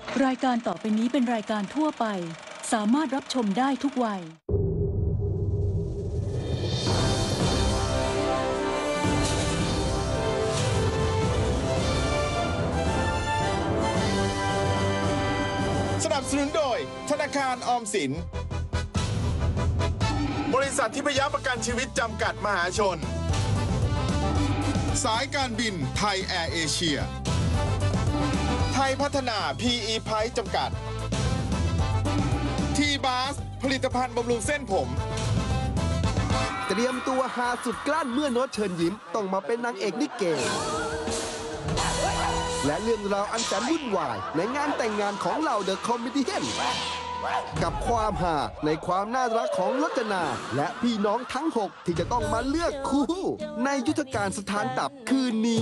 รายการต่อไปนี้เป็นรายการทั่วไปสามารถรับชมได้ทุกวัยสนับสนุนโดยธนาคารออมสินบริษัททิพยประกันชีวิตจำกัดมหาชนสายการบินไทยแอร์เอเชียไทยพัฒนา PE Price จำกัดทีบาสผลิตภัณฑ์บำรุงเส้นผมเตรียมตัวหาสุดกลั้นเมื่อโน้ตเชิญยิ้มต้องมาเป็นนางเอกลิเกและเรื่องราวอันแสนวุ่นวายในงานแต่งงานของเหล่าเดอะคอมเมดี้กับความฮาในความน่ารักของรจนาและพี่น้องทั้ง 6 ที่จะต้องมาเลือกคู่ในยุทธการสถานตับคืนนี้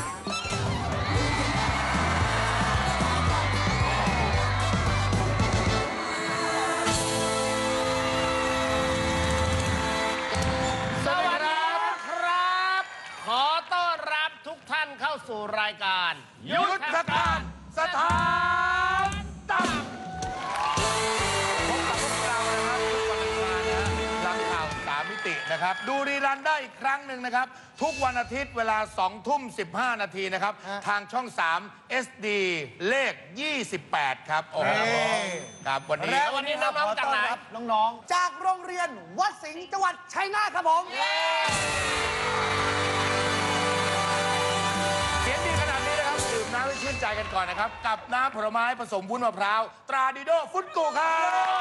สวัสดีครับขอต้อนรับทุกท่านเข้าสู่รายการยุทธการสถานตับนะครับดูรีรันได้อีกครั้งหนึ่งนะครับทุกวันอาทิตย์เวลา 20:15 นาทีนะครับทางช่อง 3 SD เลข 28 ครับโอ้โหครับวันนี้น้องๆจากไหนน้องๆจากโรงเรียนวัดสิงห์จังหวัดชัยนาทครับผมเสียงดีขนาดนี้นะครับดื่มน้ำให้ชื่นใจกันก่อนนะครับกับน้ำผลไม้ผสมวุ้นมะพร้าวตราดิโดฟุตกุครับ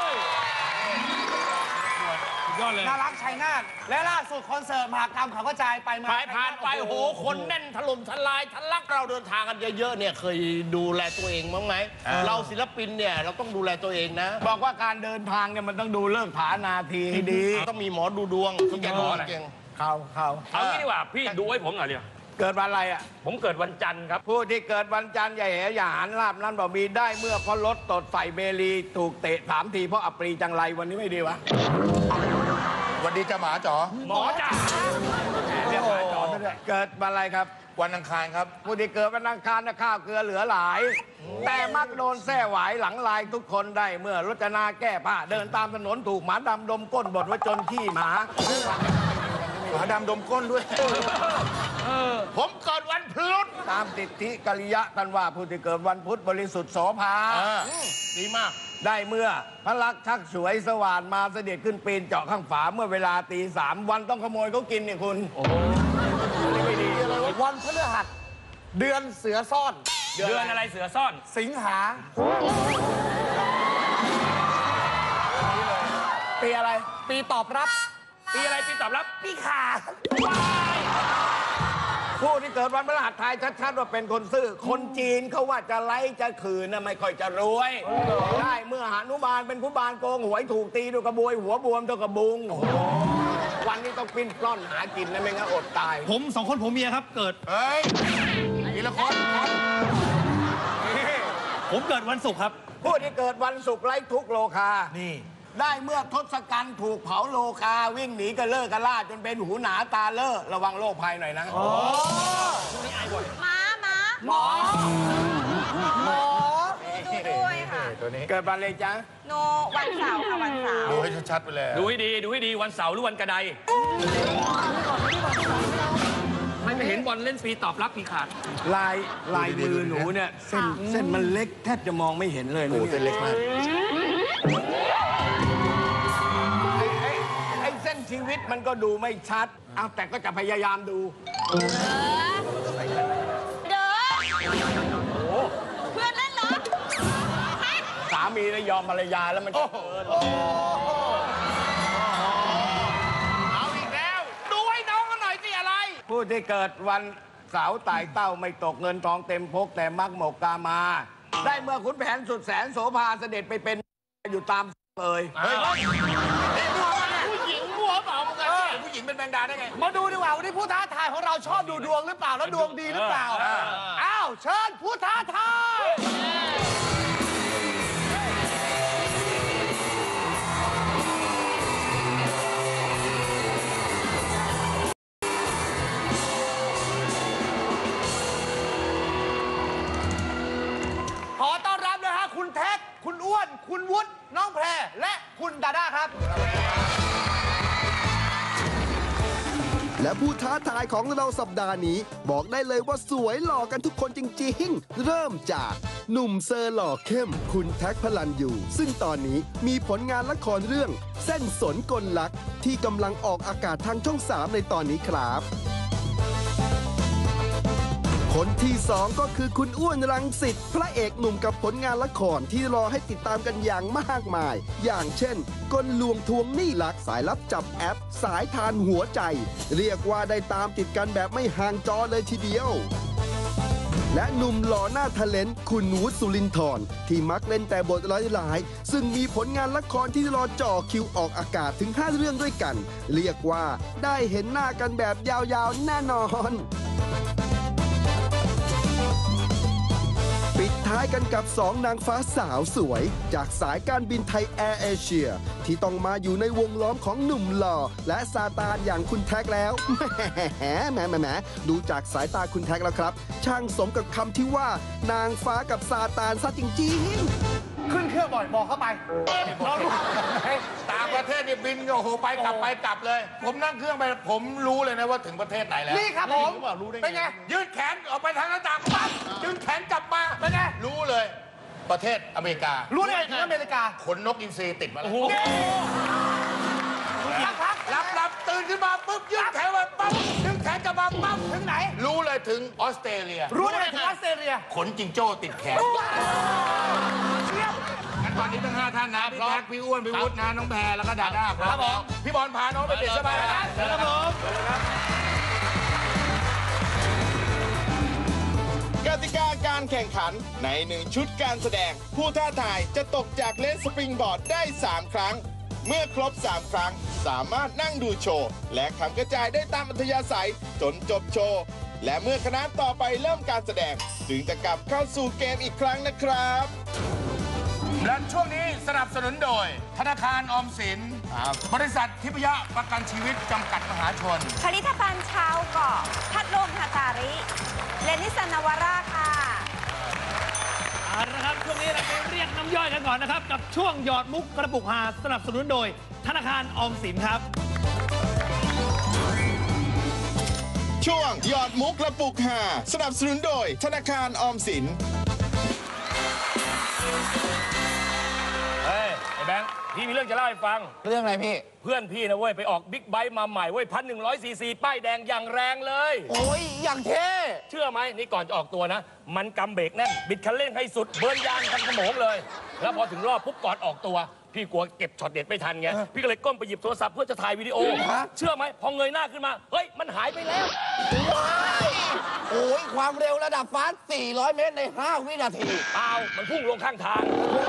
น่ารักชัยนาทและล่าสุดคอนเสิร์ตมหากรรมเขากระจายไปมาผ่านไปโอ้โหคนแน่นถล่มทลายทะลักเราเดินทางกันเยอะๆเนี่ยเคยดูแลตัวเองบ้างไหมเราศิลปินเนี่ยเราต้องดูแลตัวเองนะบอกว่าการเดินทางเนี่ยมันต้องดูเลิกผานาทีให้ดีต้องมีหมอดูดวงที่จะดูเก่งเขาเอางี้ดีกว่าพี่ดูให้ผมหน่อยเดียวเกิดวันอะไรอ่ะผมเกิดวันจันทร์ครับผู้ที่เกิดวันจันทร์อย่าแห่อย่าหันลาบนั้นบอกมีได้เมื่อเพราะรถตดใส่เมลีถูกเตะ3 ทีเพราะอัปรีจังไรวันนี้ไม่ดีวะวันดีจะหมาจ๋อหมอจ๋าเรียกหมาจ๋อด้วยเกิดวันอะไรครับวันอังคารครับผู้ที่เกิดวันอังคารนะข้าวเกลือเหลือหลายแต่มักโดนแส้หวายหลังลายทุกคนได้เมื่อรจนาแก้ผ้าเดินตามถนนถูกหมาดำดมก้นบดไว้จนขี้หมาดำดมก้นด้วยผมเกิดวันพุธตามติทิกริยะตันว่าผู้ที่เกิดวันพุธบริสุทธิ์โสภาดีมากได้เมื่อพระลักษณ์ชักฉวยสว่านมาเสด็จขึ้นปีนเจาะข้างฝาเมื่อเวลาตี 3วันต้องขโมยเขากินเนี่ยคุณโอ้โหไม่ดีวันพฤหัสเดือนเสือซ่อนเดือนอะไรเสือซ่อนสิงหาปีอะไรปีตอบรับปีอะไรปีตอบรับปีขาผู้ที่เกิดวันพฤหัสทายชัดๆว่าเป็นคนซื่อคนจีนเขาว่าจะไล่จะขืนนะไม่ค่อยจะรวยได้เมื่อหนุมานเป็นผู้บานโกงหวยถูกตีด้วยกระบวยหัวบวมตัวกระบุงวันนี้ต้องปิ้นปล้อนหากินนะไม่งั้นอดตายผม2 คนผมเมียครับเกิดทีละคนผมเกิดวันศุกร์ครับผู้ที่เกิดวันศุกร์ไร้ทุกโลคานี่ได้เมื่อทศกัณฐ์ถูกเผาโลคาวิ่งหนีกระเลิกกระล่าจนเป็นหูหนาตาเล่อระวังโรคภัยหน่อยนะโอ้นี่ไอ้บ่อยหมอดูด้วยค่ะเกิดวันอะไรจ๊ะโนวันเสาร์ค่ะวันเสาร์ดูให้ชัดๆไปเลยดูให้ดีวันเสาร์หรือวันกระไดไม่เห็นบอลเล่นปีตอบรับปีขาดลายมือหนูเนี่ยเส้นมันเล็กแทบจะมองไม่เห็นเลยโอ้เส้นเล็กมากเส้นชีวิตมันก็ดูไม่ชัดเอาแต่ก็จะพยายามดูเด้อเพื่อนเล่นเหรอสามีได้ยอมภรรยาแล้วมันจะเกินเอาอีกแล้วดูให้น้องกันหน่อยสิอะไรผู้ที่เกิดวันเสาร์ตายเต้าไม่ตกเงินทองเต็มพกแต่มักหมกกามาได้เมื่อขุนแผนสุดแสนโสภาเสด็จไปเป็นอยู่ตามผู้หญิงมัวเปล่ามึงกันผู้หญิงเป็นแมงดาได้ไงมาดูดีกว่าวันนี้ผู้ท้าทายของเราชอบดูดวงหรือเปล่าแล้วดวงดีหรือเปล่าอ้าวเชิญผู้ท้าทายขอต้อนรับเลยฮะคุณคุณอ้วนคุณวุฒิน้องแพรและคุณดาด้าครับและผู้ท้าทายของเราสัปดาห์นี้ บอกได้เลยว่าสวยหล่อกันทุกคนจริงๆ เริ่มจากหนุ่มเซอร์หล่อเข้มคุณแท็กพลันยูซึ่งตอนนี้มีผลงานละครเรื่องเส้นสนกลลักที่กำลังออกอากาศทางช่อง 3 ในตอนนี้ครับคนที่สองก็คือคุณอ้วนรังสิตพระเอกหนุ่มกับผลงานละครที่รอให้ติดตามกันอย่างมากมาย อย่างเช่นกลลวงทวงหนี้ลักสายลับจับแอป สายทานหัวใจ เรียกว่าได้ตามติดกันแบบไม่ห่างจอเลยทีเดียว และหนุ่มหล่อหน้าทะเลนคุณวุฒิสุรินทร์ที่มักเล่นแต่บทหลายๆซึ่งมีผลงานละครที่รอจ่อคิวออกอากาศถึง 5 เรื่องด้วยกัน เรียกว่าได้เห็นหน้ากันแบบยาวๆแน่นอนปิดท้ายกันกับ2นางฟ้าสาวสวยจากสายการบินไทยแอร์เอเชียที่ต้องมาอยู่ในวงล้อมของหนุ่มหล่อและซาตานอย่างคุณแท็กแล้วแหมดูจากสายตาคุณแท็กแล้วครับช่างสมกับคำที่ว่านางฟ้ากับซาตานซะจริงๆขึ้นเครื่องบ่อยบอกเข้าไปเรารู้ต่างประเทศนี่บินโอ้โหไปกลับเลย ผมนั่งเครื่องไปผมรู้เลยนะว่าถึงประเทศไหนแล้วนี่ครับผมเป็นไงยืดแขนออกไปทางหน้าต่างปั๊บยืดแขนกลับมาเป็นไงรู้เลยประเทศอเมริการู้ได้ไงถึงอเมริกาขนนกอินทรีติดมาแล้วรับตื่นขึ้นมาปุ๊บยืดแขนมาปั๊บยืดแขนกลับมาปั๊บถึงไหนรู้เลยถึงออสเตรเลียรู้ได้ไงถึงออสเตรเลียขนจิงโจ้ติดแขนตอนนี้ทั้ง5ท่านนะพี่แท็กพี่อ้วนพี่วุฒินะน้องแพรแล้วก็ดาด้าครับผมพี่บอลพาน้องไปเปลี่ยนเสื้อผ้าครับผมกติกาการแข่งขันใน1ชุดการแสดงผู้ท้าทายจะตกจากเลนสปริงบอร์ดได้3 ครั้งเมื่อครบ3 ครั้งสามารถนั่งดูโชว์และคำกระจายได้ตามอัธยาศัยจนจบโชว์และเมื่อคณะต่อไปเริ่มการแสดงจึงจะกลับเข้าสู่เกมอีกครั้งนะครับและช่วงนี้สนับสนุนโดยธนาคารออมสินบริษัททิพยประกันชีวิตจำกัดมหาชนผลิตภัณฑ์ชาวเกาะพัดลมฮาตาริเลนิสันนวาร่าค่ะเอาละครับช่วงนี้เราไปเรียกน้ำย่อยกันก่อนนะครับกับช่วงหยอดมุกกระปุกหาสนับสนุนโดยธนาคารออมสินครับช่วงหยอดมุกกระปุกหาสนับสนุนโดยธนาคารออมสินเฮ้ยไอ้แบงค์พี่มีเรื่องจะเล่าให้ฟังเรื่องอะไรพี่เพื่อนพี่นะเว้ยไปออกบิ๊กไบค์มาใหม่เว้ย1,100 ซีซีป้ายแดงอย่างแรงเลยโอ้ยอย่างเท่เชื่อไหมนี่ก่อนจะออกตัวนะมันกำเบรกแน่นบิดคันเร่งให้สุดเบิร์นยางกันขโมงเลยแล้วพอถึงรอบปุ๊บก่อนออกตัวพี่กลัวเก็บช็อตเด็ดไม่ทันไงพี่ก็เลยก้มไปหยิบโทรศัพท์เพื่อจะถ่ายวิดีโอเชื่อไหมพอเงยหน้าขึ้นมาเฮ้ยมันหายไปแล้วโอ้ยความเร็วระดับฟาสต์400 เมตรใน5 วินาทีเปล่ามันพุ่งลงข้างทาง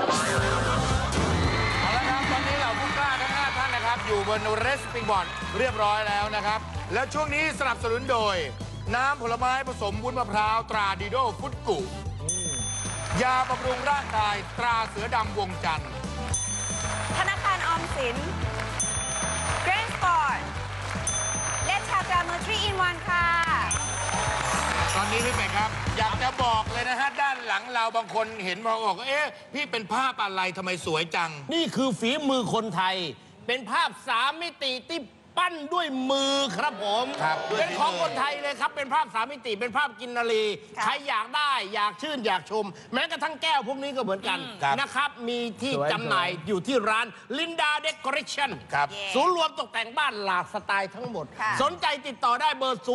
เอาละครับตอนนี้เราผู้กล้าทั้ง5ท่านนะครับอยู่บนเรสปิ้งบอร์ดเรียบร้อยแล้วนะครับและช่วงนี้สนับสนุนโดยน้ำผลไม้ผสมวุ้นมะพร้าวตราดิโดฟุตกุยาบำรุงร่างกายตราเสือดำวงจันทร์ธนาคารออมสินเกรนสปอร์ตและชาตราเมอร์ทรีอินวันค่ะตอนนี้พี่เป็ดครับอยากจะบอกเลยนะฮะด้านหลังเราบางคนเห็นมาบอกเอ๊ะพี่เป็นภาพอะไรทำไมสวยจังนี่คือฝีมือคนไทยเป็นภาพ3 มิติที่ปั้นด้วยมือครับผมเป็นของคนไทยเลยครับเป็นภาพ3 มิติเป็นภาพกินนารีใครอยากได้อยากชื่นอยากชมแม้กระทั่งแก้วพวกนี้ก็เหมือนกันนะครับมีที่จำหน่ายอยู่ที่ร้านลินดาเดคอเรชั่นศูนย์รวมตกแต่งบ้านหลากสไตล์ทั้งหมดสนใจติดต่อได้เบอร์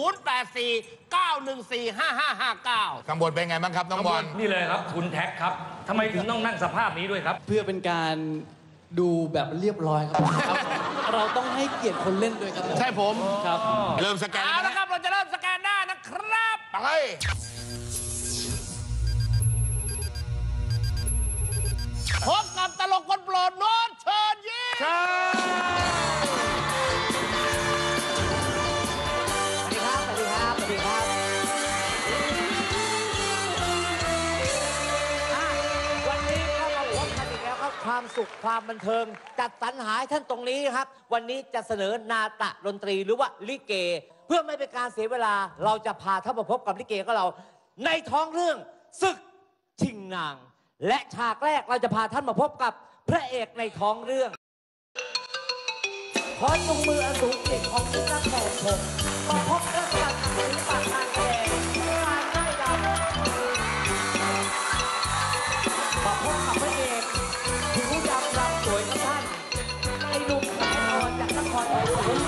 0849145559 ข้างบนเป็นไงบ้างครับน้องบอลนี่เลยครับคุณแท็กครับทำไมถึงต้องนั่งสภาพนี้ด้วยครับเพื่อเป็นการดูแบบเรียบร้อยครับเราต้องให้เกียรติคนเล่นด้วยครับใช่ผมครับเริ่มสแกนเอาละครับเราจะเริ่มสแกนหน้านะครับไปพบกับตลกคนโปรดโน้ตเชิญยิ้มสวัสดีครับสวัสดีครับวันนี้ก็มาพบกันอีกแล้วครับความสุขความบันเทิงจัดสรรหาให้ท่านตรงนี้ครับวันนี้จะเสนอนาฏดนตรีหรือว่าลิเกเพื่อไม่เป็นการเสียเวลาเราจะพาท่านมาพบกับลิเกของเราในท้องเรื่องศึกชิงนางและฉากแรกเราจะพาท่านมาพบกับพระเอกในท้องเรื่องขอจงมืออันสูงเก่งของที่นักแสดงผมมาพบกับการทำศิลปะการแสดงการได้ดำมาพบกับพระเอกผิวดำรำสวยของท่านไอ้หนุ่มแน่นอนจากนครปฐม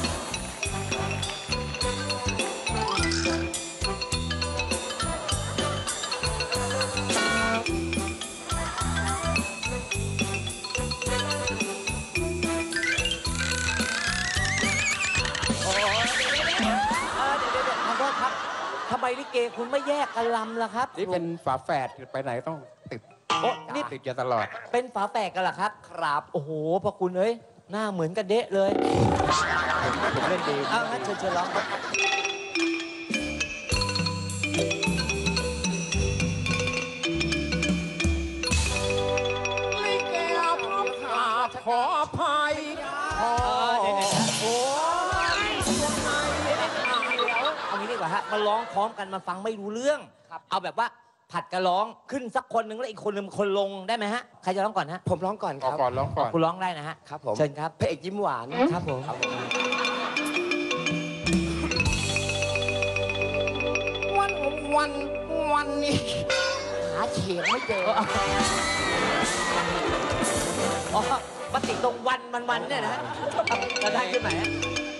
ทำไมลิเกคุณไม่แยกกันลำล่ะครับนี่เป็นฝาแฝดไปไหนต้องติดโอ้นี่ติดกันตลอดเป็นฝาแฝดกันเหรอครับ ครับ โอ้โหพระคุณเอ้ย หน้าเหมือนกันเดะเลยผมเล่นดีเอางั้นเชิญร้องครับลิเกขออภัยขอโอ้ยเอางี้ดีกว่าฮะ มาร้องพร้อมกันมาฟังไม่รู้เรื่อง เอาแบบว่าผัดกันร้องขึ้นสักคนหนึ่งแล้วอีกคนหนึ่งคนลงได้ไหมฮะ ใครจะร้องก่อนฮะผมร้องก่อนครับร้องก่อนคุณร้องได้นะฮะครับผมเชิญครับพระเอกยิ้มหวานครับผมวันนี้หาเฉียงไม่เจออ๋อมาติดตรงวันเนี่ยนะฮะจะได้ขึ้นไหนฮะ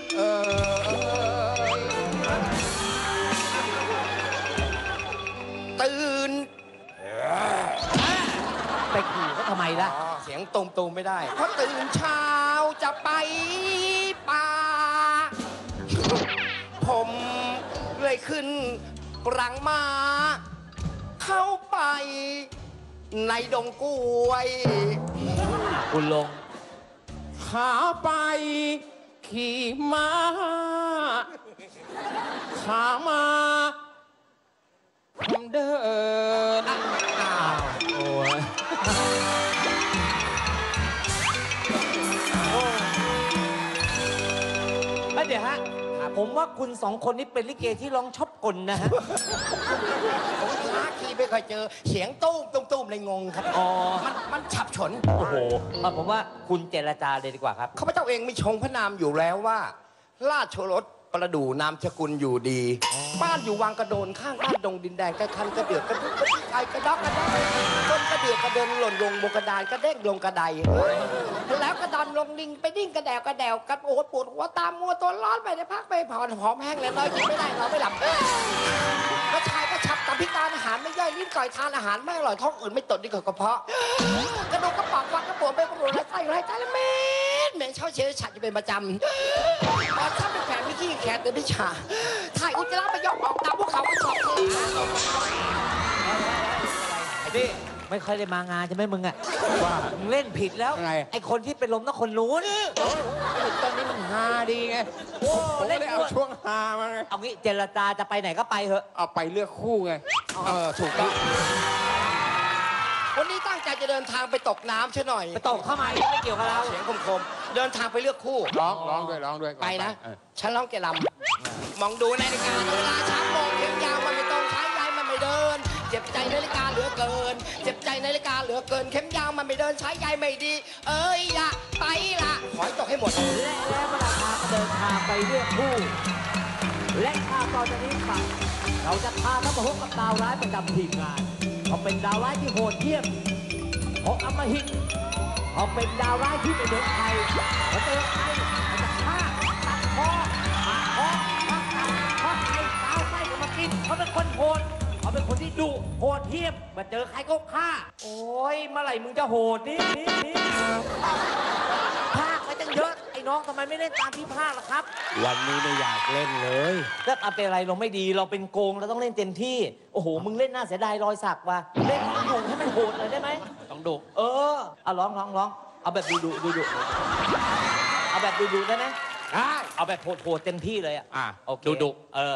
ตื่นไปขู่เขาทำไมล่ะเสียงตูมไม่ได้เพราะตื่นเช้าจะไปป่า ผมเลยขึ้นรังมา เข้าไปในดงกล้วยคุณลงขาไปขี่ม้าขามาผมเดินโอ้ยเดี๋ยวฮะ ผมว่าคุณสองคนนี้เป็นลิเกที่ร้องชอบกลนะฮะผมขาขี่ไม่เคยเจอ เสียงตุ้มเลยงงครับอ๋อมันฉับฉนโอ้โหผมว่าคุณเจรจาเลยดีกว่าครับข้าพเจ้าเองมีชงพระนามอยู่แล้วว่า ราชโอรสประดู่นามสกุลอยู่ดี บ้านอยู่วังกระโดนข้างบ้านดงดินแดงกระคันกระเดือกกระดุกกระดิกไอกระดอกกระดอยต้นกระเดือกกระเดินหล่นลงบนกระดานกระเด้งลงกระไดแล้วกระดอนลงลิงไปดิ้งกระแดวกระโอ้ปวดหัวตามมัวตัวร้อนไปได้พักไปผ่อนหอมแห้งแล้วน้อยกินไม่ได้เราไม่หลับกระชายกระชับกับพิการอาหารไม่ย่อยลิ้นก่อยทานอาหารไม่อร่อยท้องอื่นไม่ตดดีกว่ากระเพาะกระดูกกระปอกฟันกระปวดไปกระปวดไรไส้ไรใจแล้วเหม็นเช่าเชื้อฉัดจะเป็นประจำตอนถ้าเป็นแผลไม่ขี้แขนเดินพิชาถ่ายอุจจาระไปยกออกตามพวกเขาไปสอบเลยไอ้พี่ไม่ค่อยได้มางานใช่ไหมมึงอะว่ามึงเล่นผิดแล้วไงไอ้คนที่เป็นลมต้องคนนู้นตอนนี้มันฮาดีไงโอ้ผมเล่นเลยเอาช่วงฮามาไงเอางี้เจรจาจะไปไหนก็ไปเถอะเอาไปเลือกคู่ไงถูกต้องวันนี้ตั้งใจจะเดินทางไปตกน้ำใช่หน่อยไปตกเข้ามาไม่เกี่ยวกับเราเสียงคมๆเดินทางไปเลือกคู่ร้องด้วยไปนะ ฉันร้องแกลำมองดูนาฬิกาเวลาช้ามองเข็มยาวมันไม่ต้องใช้ใยมันไม่เดิน เจ็บใจนาฬิกาเหลือเกิน เจ็บใจนาฬิกาเหลือเกินเข็มยาวมันไม่เดินใช้ใยไม่ดี เอ้ยละไปละขอให้ตกให้หมดและเวลาพาเดินทางไปเลือกคู่ และข่าวตอนนี้ฟังเราจะพาท่านมาพบกับดาวร้ายประจำทีมงานเขาเป็นดาวร้ายที่โหดเหี้ยมของอำมหิตเขาเป็นดาวร้ายที่ไม่เหมือนใครเขาเจอใครเขาจะฆ่าตัดคอปาดคอฆ่าใครสาวไส้ก็มากินเขาเป็นคนโหดเขาเป็นคนที่ดุโหดเหี้ยมมาเจอใครก็ฆ่าโอ้ยเมื่อไหร่มึงจะโหดนี่ภาคไปตั้งเยอะไอ้น้องทำไมไม่เล่นตามที่ภาคล่ะครับวันนี้ไม่อยากเล่นเลยก็เอาเป็นอะไรเราไม่ดีเราเป็นโกงเราต้องเล่นเต็มที่ โอ้โห มึงเล่นน่าเสียดายรอยสักว่ะเล่นให้ดุให้มันโหดเลยได้ไหมต้องดุเอาร้องเอาแบบดุเอาแบบดุได้ไหมได้เอาแบบโหดเต็มที่เลยอ่ะโอเคดุ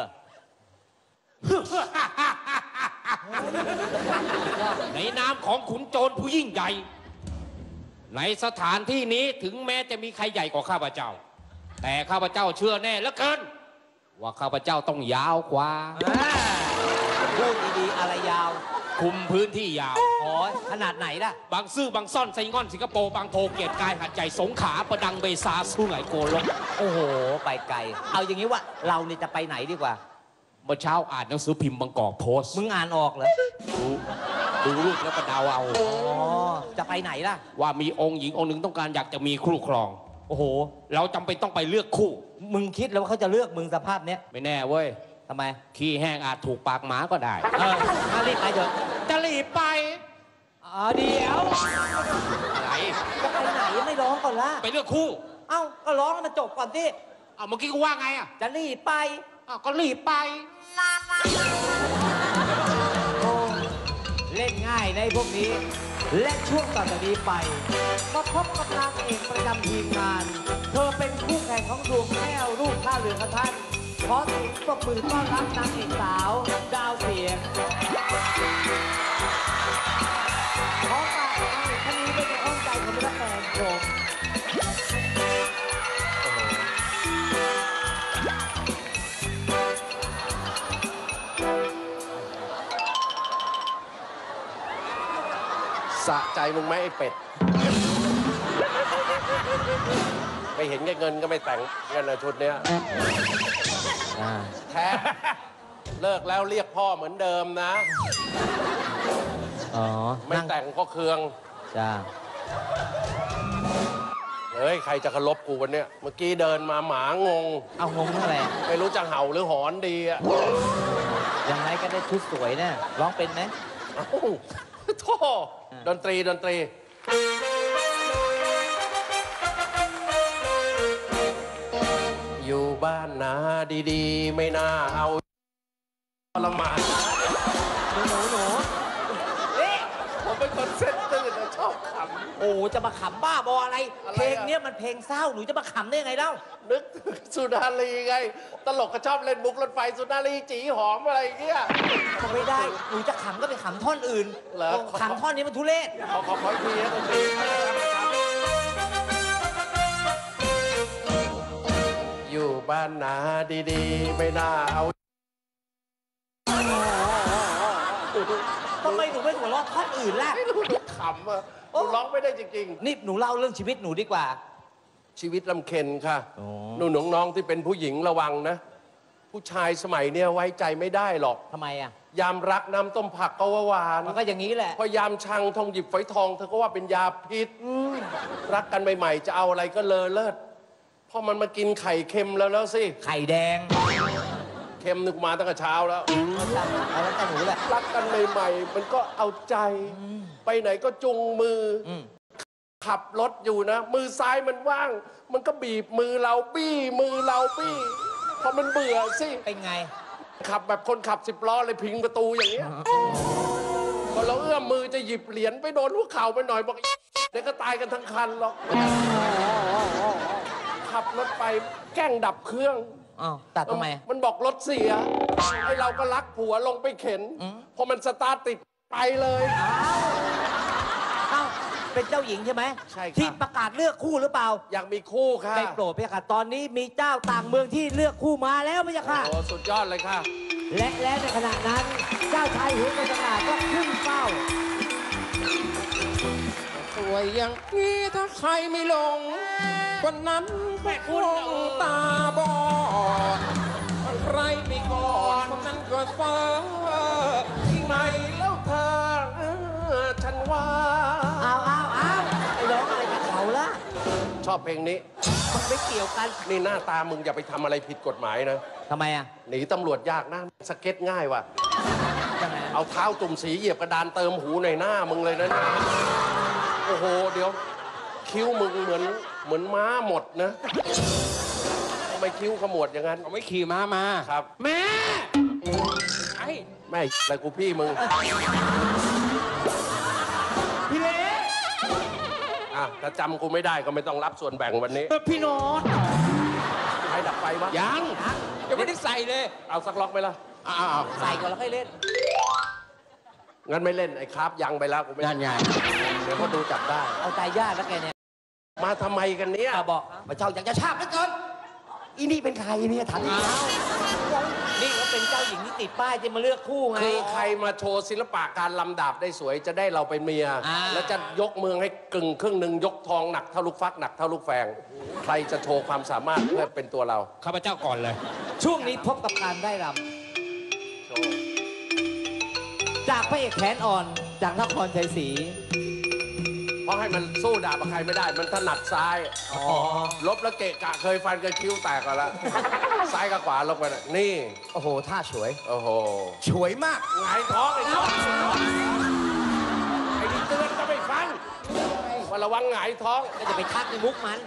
ในนามของขุนโจรผู้ยิ่งใหญ่ ในสถานที่นี้ถึงแม้จะมีใครใหญ่กว่าข้าพเจ้า แต่ข้าพเจ้าเชื่อแน่เหลือเกินว่าข้าพเจ้าต้องยาวกว่าพูดดีๆอะไรยาวคุมพื้นที่ยาวอ๋อขนาดไหนล่ะบางซื่อบางซ่อนไซงอนสิงคโปร์บางโพเกียรติกายหัดใหญ่สงขลาประดังเบซาสู้ไหนโกลกโอ้โห ไปไกล เอาอย่างนี้ว่าเราเนี่ยจะไปไหนดีกว่าเมื่อเช้าอ่านหนังสือพิมพ์บางกอกโพสต์มึงอ่านออกเหรอดูรูปแล้วก็เดาเอาอ๋อ จะไปไหนล่ะว่ามีองค์หญิงองค์หนึ่งต้องการอยากจะมีคู่ครองโอ้โหเราจำเป็นต้องไปเลือกคู่มึงคิดแล้วว่าเขาจะเลือกมึงสภาพเนี้ยไม่แน่เว้ยทำไมขี้แห้งอาจถูกปากหมาก็ได้มารีบไปเถอะจะรีบไปเดี๋ยวอะไรจะไปไหนไม่ร้องก่อนล่ะไปเลือกคู่เอ้า ก็ร้องให้มันจบก่อนสิเอาเมื่อกี้กูว่าไงอ่ะจะรีบไปอ้าวก็รีบไปโอ้เล่นง่ายในพวกนี้ และช่วงต่อจากนี้ไปมาพบกับนางเอกประจำทีมงาน เธอเป็นคู่แข่งของดวงแก้วรูปข้าเหลืองกระทันขอเสียงปรบมือต้อนรับนางเอกสาว ดาวเสียง ขอฝากนางเอกท่านนี้เป็นอ้อมใจของมิตรแฟนผมสะใจมึงไหมไอ้เป็ด ไม่เห็นแก่เงินก็ไม่แต่งเงินนะชุดเนี้ยแท้เลิกแล้วเรียกพ่อเหมือนเดิมนะอ๋อไม่แต่งก็เคืองจ้าเฮ้ย ใครจะเคารพกูวันเนี้ยเมื่อกี้เดินมาหมางงเอางงเท่าไหร่ไม่รู้จะเห่าหรือหอนดีอะยังไงก็ได้ชุดสวยเนี่ยร้องเป็นไหมเอ้าโธ่ดนตรีดนตรี อยู่บ้านนาดีๆ ไม่น่าเอาทรมานหนูนี่ผมเป็นคนเส้นตื่นนะชอบขโอ้จะมาขำบ้าบออะไรอะไรอะเพลงเนี้ยมันเพลงเศร้า หนูจะมาขำได้ยังไงเล่าำนึกถึงสุนารีไง ตลกก็ชอบเล่นมุกรถไฟสุนารีจีหอมอะไรเงี้ยก็ไม่ได้ หนูจะขำก็ไปขำท่อนอื่นเหรอขำท่อนนี้มันทุเรศขออีกทีนะดนตรีอยู่บ้านนาดีๆ ไม่น่าเอาทำไมหนูไม่หัวเราะท่อนอื่นล่ะไม่รู้ขำอ่ะหนูร้องไม่ได้จริงนี่หนูเล่าเรื่องชีวิตหนูดีกว่าๆ ชีวิตลำเค็ญค่ะโอ้หนูน้องๆที่เป็นผู้หญิงระวังนะ ผู้ชายสมัยเนี้ยไว้ใจไม่ได้หรอกทำไมอ่ะยามรักน้ำต้มผักก็ว่าหวานมันก็อย่างนี้แหละพอยามชังทองหยิบฝอยทองเธอก็ว่าเป็นยาพิษรักกันใหม่ๆ จะเอาอะไรก็เลอเลิศพอมันมากินไข่เค็มแล้วสิไข่แดงเค็มนึกมาตั้งแต่เช้าแล้วเอาแล้วแต่หนูแหละรักกันใหม่ๆ มันก็เอาใจ ไปไหนก็จุงมืออ ขับรถอยู่นะ มือซ้ายมันว่าง มันก็บีบมือเราบี้มือเราบี้พอมันเบื่อสิเป็นไงขับแบบคนขับ10 ล้อเลยพิงประตูอย่างเงี้ยพอเราเอื้อมมือจะหยิบเหรียญไปโดนหัวเข่าไปหน่อยบอกเดี๋ยวก็ตายกันทั้งคันหรอกขับรถไปแกล้งดับเครื่องอ้าวตัดทำไมมันบอกรถเสียไอ้เราก็รักผัวลงไปเข็น พอมันสตาร์ทติดไปเลยเอ้า เป็นเจ้าหญิงใช่ไหมใช่ครับที่ประกาศเลือกคู่หรือเปล่าอยากมีคู่ค่ะได้โปรดพี่ค่ะ ตอนนี้มีเจ้าต่างเมืองที่เลือกคู่มาแล้วพี่ค่ะโอ้สุดยอดเลยค่ะและในขณะนั้น เจ้าชายหัวกระดาษก็ขึ้นเฝ้าสวยอย่างนี้ถ้าใครไม่ลงคนนั้นไม่คงตาบอดใครไม่ก่อนคนนั้นก็เฟ้อที่ไหนแล้วเธอฉันว่าอ้าวไอ้ร้องอะไรกับเขาล่ะชอบเพลงนี้มันไม่เกี่ยวกันนี่หน้าตามึงอย่าไปทำอะไรผิดกฎหมายนะทำไมอ่ะหนีตำรวจยากนะสเก็ตง่ายว่ะยังไงเอาเท้าจุ่มสีเหยียบกระดานเติมหูในหน้ามึงเลยนะเนี่ยโอ้โห เดี๋ยว คิ้วมึงเหมือนม้าหมดนะทำไมคิ้วขมวดอย่างนั้นเอาไว้ขี่ม้ามาครับแม่ไอ้ไม่อะไรกูพี่มึงพี่เล็กอ่ะถ้าจำกูไม่ได้ก็ไม่ต้องรับส่วนแบ่งวันนี้พี่โนอตใครดับไฟวะยังยังไม่ได้ใส่เลยเอาสักล็อกไหมล่ะอ้าวใส่ก่อนแล้วค่อยเล่นงั้นไม่เล่นไอ้ครับยังไปแล้วกูไม่นั่นไงเดี๋ยวเขาดูจับได้เอาใจยากแล้วแกเนี่ยมาทำไมกันเนี่ยบอกมาเช่าอยากจะชาบเหลือเกินอีนี่เป็นใครเนี่ยถามอีกนี่เขาเป็นเจ้าหญิงที่ติดป้ายจะมาเลือกคู่ไงคือใครมาโชว์ศิลปะการลำดาบได้สวยจะได้เราเป็นเมีย แล้วจะยกเมืองให้กึ่งครึ่งหนึ่งยกทองหนักเท่าลูกฟักหนักเท่าลูกแฟงใครจะโชว์ความสามารถเพื่อเป็นตัวเราข้าพเจ้าก่อนเลยช่วงนี้พบกับการได้รำจากพระเอกแขนอ่อนจากนครชัยศรีเพราะให้มันสู้ดาบกับใครไม่ได้ มันถนัดซ้ายลบแล้วเกะกะเคยฟันกันคิ้วแตกกันแล้ว ซ้ายกับขวาลบกันนี่โอ้โหท่าสวยโอ้โหสวยมากหงายท้องไอ้ท้องไอ้นี่เตือนก็ไม่ฟังว่าระวังหงายท้องก็จะไปทักในมุกมัน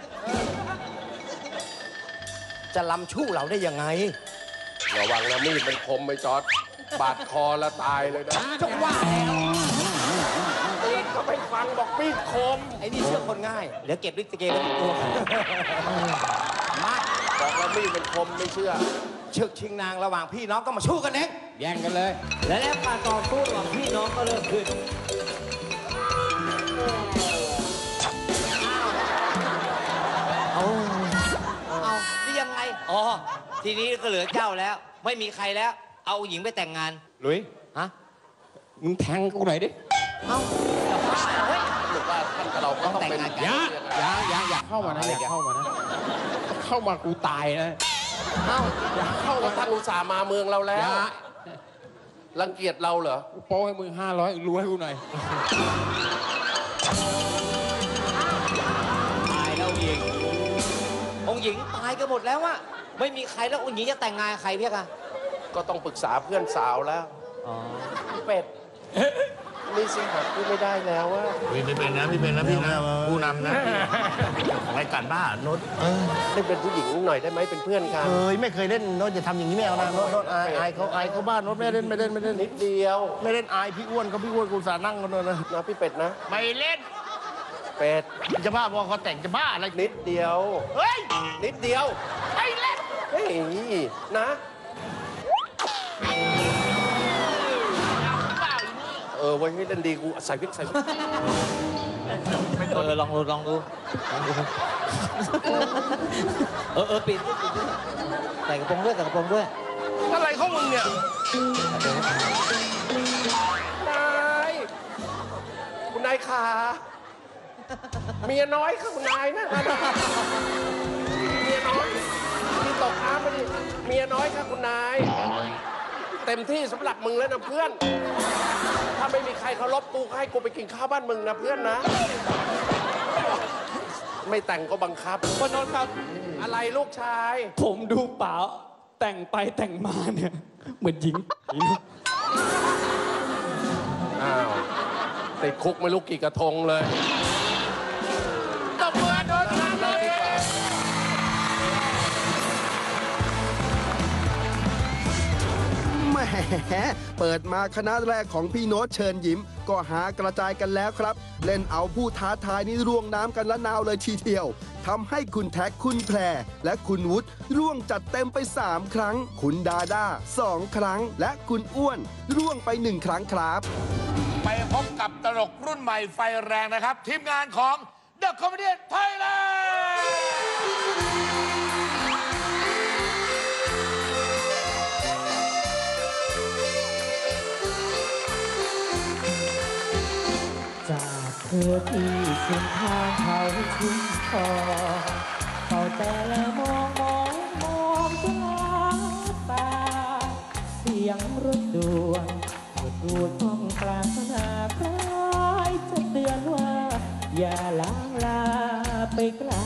จะลำชู้เราได้ยังไงระวังนะมีดมันคมไปจอดบาดคอแล้วตายเลยนะจะว่าแล้วมีดก็ไม่ฟังบอกมีดคมไอ้นี่เชื่อคนง่ายเดี๋ยวเก็บลิสเกมไว้ที่ตัวมาบอกแล้วมีดมันคมไม่เชื่อชึกชิงนางระหว่างพี่น้องก็มาชู้กันเองแย่งกันเลยและแล้วการต่อสู้ของพี่น้องก็เริ่มขึ้นเอานี่ยังไงอ๋อทีนี้ก็เหลือเจ้าแล้ว ไม่มีใครแล้ว เอาหญิงไปแต่งงานหลุยฮะมึงแทงกูหน่อยดิเอาจะบ้าเฮ้ยหรือว่าท่านกับเราก็ต้องเป็นอย่าเข้ามานะอย่าเข้ามานะ เข้ามากูตายนะเอ้าเข้ากับท่านอุตส่าห์มาเมืองเราแล้ว รังเกียจเราเหรอโป้ให้มึง500รู้ให้กูหน่อยตายแล้วหญิงองค์หญิงตายกันหมดแล้วอะไม่มีใครแล้วองค์หญิงจะแต่งงานกับใครเพียกอะก็ต้องปรึกษาเพื่อนสาวแล้วอ๋อเป็ดนี่สิหาพูดไม่ได้แล้วว่าพี่เป็นนะพี่นะผู้นำนะของรายการบ้าโน้ตเล่นเป็นผู้หญิงหน่อยได้ไหมเป็นเพื่อนกันไม่เคยเล่นโน้ตจะทำอย่างนี้ไม่เอานะโน้ตอายเขาบ้าโน้ตไม่เล่นนิดเดียวไม่เล่นอายพี่อ้วนเขาพี่อ้วนกูสานั่งกันเลยนะนะพี่เป็ดนะไม่เล่นเป็ดจะบ้าพอเขาแต่งจะบ้าอะไรนิดเดียวเฮ้ยนิดเดียวไม่เล่นเฮ้ยนะไว้ให้เล่นดีกูใส่พริกลองดูปิดใส่กระโปรงด้วยอะไรของมึงเนี่ยนายคุณนายขาเมียน้อยค่ะคุณนายนะเมียน้อยที่ตกน้ำไปดิเมียน้อยค่ะคุณนาย เต็มที่สำหรับมึงแล้วนะเพื่อน ถ้าไม่มีใครเคารพกูให้กูไปกินข้าวบ้านมึงนะเพื่อนนะ ไม่แต่งก็บังคับพนนท์ครับอะไรลูกชายผมดูเปล่าแต่งไปแต่งมาเนี่ย เหมือนหญิงอ้าวติดคุกไม่รู้กี่กระทงเลยตบมือโดนทำเลยแหมเปิดมาคณะแรกของพี่โน้ตเชิญยิ้ม ก็หากระจายกันแล้วครับ เล่นเอาผู้ท้าทายนี่ร่วงน้ำกันละนาวเลยทีเดียวทำให้คุณแท็กคุณแพรและคุณวุฒิร่วงจัดเต็มไป3 ครั้ง คุณดาด้า2 ครั้ง และคุณอ้วนร่วงไป1 ครั้งครับไปพบกับตลกรุ่นใหม่ไฟแรงนะครับ ทีมงานของ The Comedian Thailand จากเธอที่เส้นทางเขาชุ่มคอเขาแต่ละมองตลอดตาเสียงรถด่วนดูดห้องปรารถนาใครจะเตือนว่าอย่าล้างลาไปไกล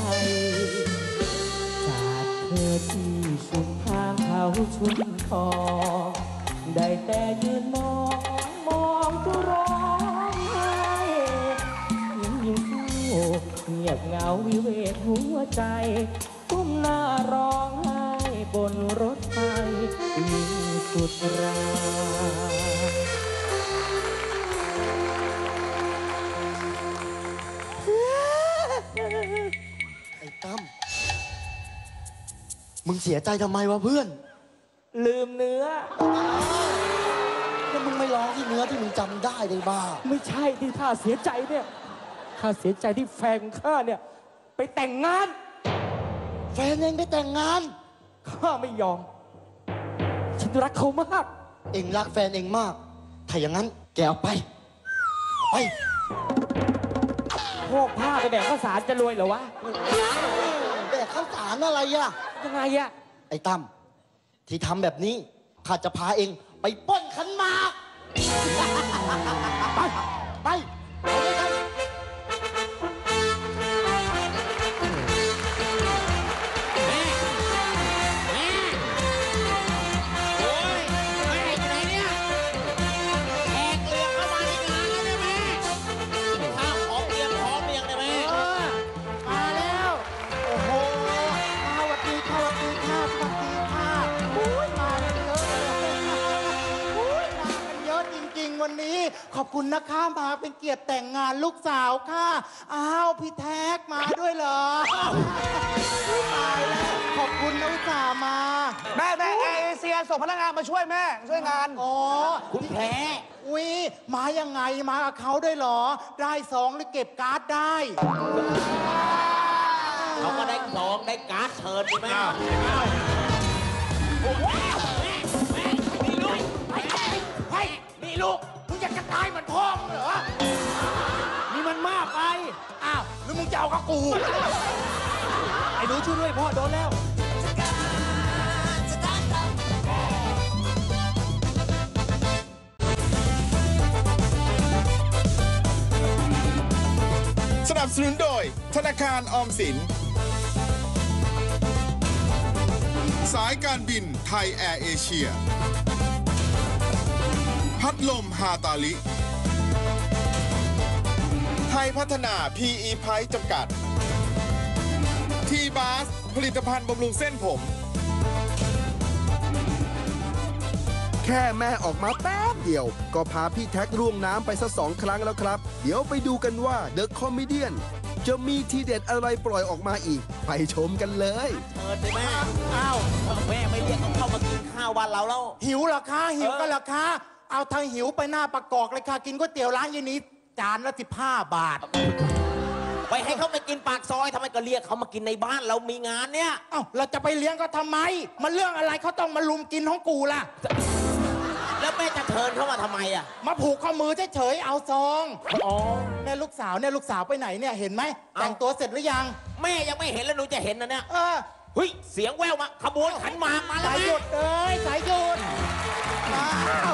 จากเธอที่ชุมทางเขาชุ่มคอได้แต่ยืนมองจะร้องไห้ยิ่งเศร้าเงียบเหงาวิเวกหัวใจก้มหน้าร้องไห้บนรถไฟยิ่งสุดรางไอ้ตั้มมึงเสียใจทำไมวะเพื่อนลืมเนื้อแล้วมึงไม่ร้องที่เนื้อที่มึงจำได้เลยบ้าไม่ใช่ที่ข้าเสียใจเนี่ยข้าเสียใจที่แฟนของข้าเนี่ยไปแต่งงานแฟนเองไปแต่งงานข้าไม่ยอม ฉันรักเขามากเองรักแฟนเองมาก ถ้าอย่างนั้นแกเอาไป เอาไปพวกผ้าไปแบกข้าวสารจะรวยเหรอวะแบกข้าวสารอะไรอะยังไงอะไอ้ตั้มที่ทำแบบนี้ข้าจะพาเองไปปล้นขันหมาก ไป ไปด้วยกันมาแล้ว โอ้โหสวัสดีค่ะสวัสดีค่ะสวัสดีค่ะอุ้ยมากันเยอะเลยอุ้ยมากันเยอะจริงๆวันนี้ ขอบคุณนะคะมาเป็นเกียรติแต่งงานลูกสาวค่ะ อ้าวพี่แท็กมาด้วยเหรออุ๊ยตายแล้วขอบคุณนะอุตส่าห์มาแม่แอร์เอเชียส่งพนักงานมาช่วยแม่ ช่วยงานอ๋อคุณแพ้อุ้ยมายังไงมากับเขาด้วยเหรอ ได้ซองหรือเก็บการ์ดได้เขาก็ได้ซองได้การ์ดเชิญใช่ไหมนี่ลูกมึงอยากจะตายเหมือนพ่อมึงเหรอ นี่มันมากไป อ้าวหรือมึงจะเอากับกู ไอ้หนูช่วยด้วยพ่อโดนแล้วสนับสนุนโดยธนาคารออมสินสายการบินไทยแอร์เอเชียพัดลมฮาตาลิไทยพัฒนา PE ไพร์จำกัดทีบาสผลิตภัณฑ์บำรุงเส้นผมแค่แม่ออกมาแป๊บเดียว ก็พาพี่แท็กร่วงน้ำไปซะ2 ครั้งแล้วครับ เดี๋ยวไปดูกันว่า The Comedian จะมีทีเด็ดอะไรปล่อยออกมาอีก ไปชมกันเลยเปิดเลยแม่อ้าวแม่ไม่เรียกเขาเข้ามากินข้าวบ้านเราแล้วหิวเหรอคะหิวกันเหรอคะเอาทางหิวไปหน้าประกอบเลยค่ะ กินก๋วยเตี๋ยวร้านยีนี้จานละ15 บาทไปให้เขาไปกินปากซอยทำไมก็เรียกเขามากินในบ้านเรามีงานเนี่ยเอ้าเราจะไปเลี้ยงเขาทำไม มันเรื่องอะไรเขาต้องมาลุมกินของกูล่ะแล้วแม่จะเชิญเขามาทำไมอ่ะมาผูกข้อมือเฉยๆเอาซองอ๋อเนี่ยลูกสาวไปไหนเนี่ยเห็นไหมแต่งตัวเสร็จหรือยังแม่ยังไม่เห็นแล้วหนูจะเห็นนะเนี่ย เฮ้ยเสียงแววมาขบวนขันหมากมาแล้วสายหยุดเอ้ยสายหยุดอ้าว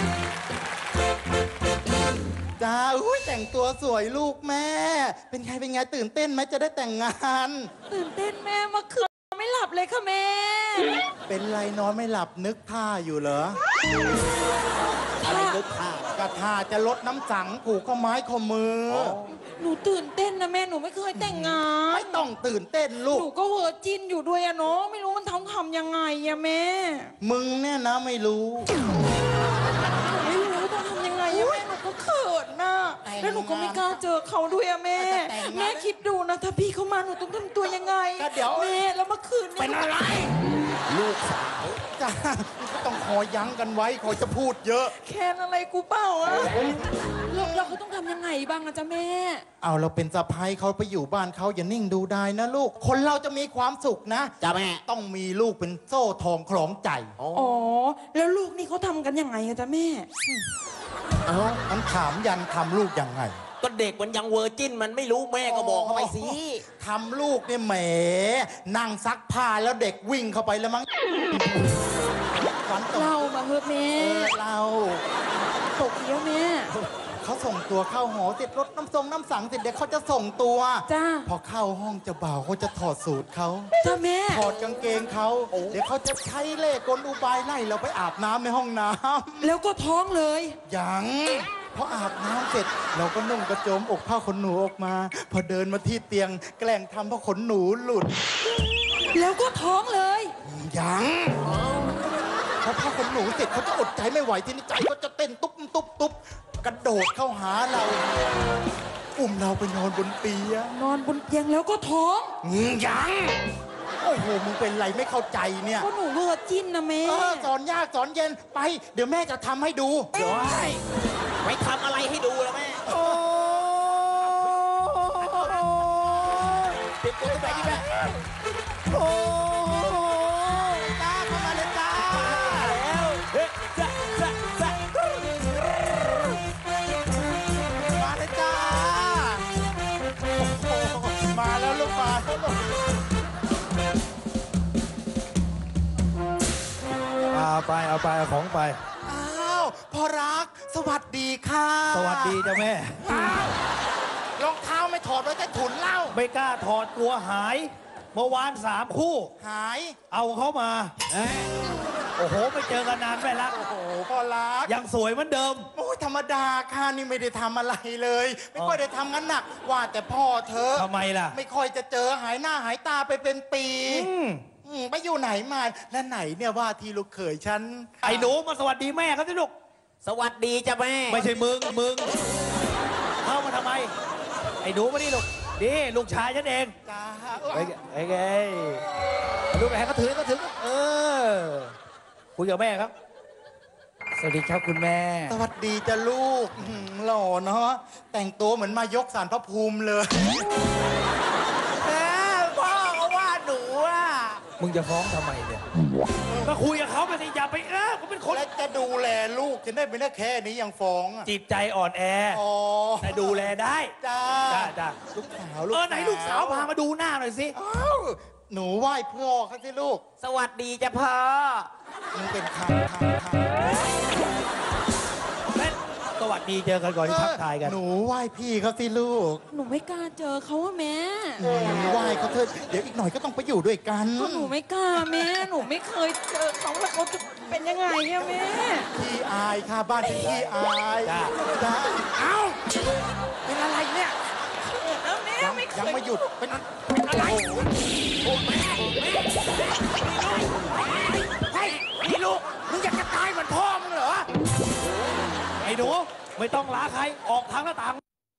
จ้าอุ้ยแต่งตัวสวยลูกแม่ เป็นไงตื่นเต้นไหมจะได้แต่งงานตื่นเต้นแม่เมื่อคืนไม่หลับเลยค่ะแม่เป็นไรนอนไม่หลับนึกท่าอยู่เหรออะไรนึกท่ากระทาจะลดน้ำสังผูกข้อไม้ข้อมือหนูตื่นเต้นนะแม่หนูไม่เคยแต่งงานไม่ต้องตื่นเต้นลูกหนูก็เวอร์จินอยู่ด้วยอะเนาะไม่รู้มันทำยังไงอะแม่มึงเนี่ยนะไม่รู้ไม่รู้ต้องทำยังไงอะแม่หนูก็เขินนะแล้วหนูก็ไม่กล้าเจอเขาด้วยอะแม่ แม่คิดดูนะถ้าพี่เขามาหนูต้องทำตัวยังไงก็เดี๋ยวแม่แล้วเมื่อคืนเนี่ยเป็นอะไร ลูกสาวจ้าต้องขอยั้งกันไว้ขอจะพูดเยอะแค้นอะไรกูเปล่าอะเราเขาต้องทำยังไงบ้างอะจ๊ะแม่เอาเราเป็นสะพ้ายเขาไปอยู่บ้านเขาอย่านิ่งดูได้นะลูก คนเราจะมีความสุขนะจ้าแม่ต้องมีลูกเป็นโซ่ทองคล้องใจอ๋อ แล้วลูกนี่เขาทำกันยังไงอะจ๊ะแม่เอ้ามันถามยันทำลูกยังไงก็เด็กมันยังเวอร์จินมันไม่รู้แม่ก็บอกเขาไปสิทำลูกเนี่ยแหมนั่งซักผ้าแล้วเด็กวิ่งเข้าไปแล้วมั้งเล่ามาเถอะแม่เราตกเยอะแม่เขาส่งตัวเข้าหอเสร็จรถน้ำสังเสร็จเด็กเขาจะส่งตัวจ้าพอเข้าห้องเจะบ่าวเขาจะถอดสูตรเขาจ้าแม่ถอดกางเกงเขาเดี๋ยวเขาจะใช้เล่ห์กลอุบายไล่เราไปอาบน้ำในห้องน้ำแล้วก็ท้องเลยยังพออาบน้ำเสร็จ เราก็นุ่งกระโจมอกผ้าขนหนูออกมา พอเดินมาที่เตียงแกล้งทำผ้าขนหนูหลุดแล้วก็ท้องเลยยังพอผ้าขนหนูเสร็จเขาจะอดใจไม่ไหวทีนี้ใจก็จะเต้นตุ๊บตุ๊บตุ๊บกระโดดเข้าหาเราอุ้มเราไปนอนบนเตียงนอนบนเตียงแล้วก็ท้องยังโอ้โหมึงเป็นไรไม่เข้าใจเนี่ยก็หนูเวอร์จินนะแม่สอนยากสอนเย็นไป เดี๋ยวแม่จะทำให้ดูไปทำอะไรให้ดูแล้วแม่โอ้ติดตัวไปดิแม่โอ้จ้าเข้ามาเลยจ้าแล้วเอาของไปอ้าวพ่อรักสวัสดีค่ะสวัสดีจ้ะแม่รองเท้าไม่ถอดไว้ใต้ถุนเล่าไม่กล้าถอดกลัวหาย เมื่อวาน3 คู่หายเอาเข้ามาโอ้โหไม่เจอกันนานแม่รักโอ้โหพ่อรักยังสวยเหมือนเดิมโอ้ยธรรมดาค่ะนี่ไม่ได้ทำอะไรเลย ไม่ค่อยได้ทำงานหนักว่าแต่พ่อเธอทำไมล่ะไม่ค่อยจะเจอหายหน้าหายตาไปเป็นปีไปอยู่ไหนมาแล้วไหนเนี่ยว่าที่ลูกเขยฉันไอ้หนูมาสวัสดีแม่เขาสิลูกสวัสดีจ้ะแม่ไม่ใช่มึงเข้ามาทำไม ไอ้หนูมานี่ลูกนี่ลูกชายฉันเองจ้าไอ้ไงลูกแม่ก็ถือคุยกับแม่ครับ สวัสดีครับคุณแม่สวัสดีจ้ะลูกหล่อเนาะแต่งตัวเหมือนมายกสารพระภูมิเลยพ่อเขาว่าหนูอ่ะมึงจะฟ้องทำไมเนี่ยก็คุยกับเขาไปสิอย่าไปกูเป็นคนแล้วจะดูแลลูกจะได้เป็นแค่นี้ยังฟ้องอ่ะจิตใจอ่อนแอแต่ดูแลได้จ้าจ้าลูกสาวลูกไหนลูกสาวพามาดูหน้าหน่อยสิหนูไหว้พ่อเขาสิลูกสวัสดีจ้ะพ่อมึงเป็นใครสวัสดีเจอกันก่อนที่ทักทายกันหนูไหว้พี่เขาสิลูกหนูไม่กล้าเจอเขาอะแม่ไหว้เขาเถอะเดี๋ยวอีกหน่อยก็ต้องไปอยู่ด้วยกันก็หนูไม่กล้าแม่ หนูไม่เคยเจอเขาแล้วเขาจะเป็นยังไงอะแม่พี่อายค่ะบ้านเป็นพี่อายจ้าจ้าเอ้าเป็นอะไรเนี่ยแล้วแม่ไม่เคยังยไม่หยุดเป็นอะไรโอ้แม่เฮ้ยนี่ลูกมึงอยากจะตายเหมือนพ่อมึงเหรอไอ้หนูไม่ต้องล้าใครออกทางหน้าต่าง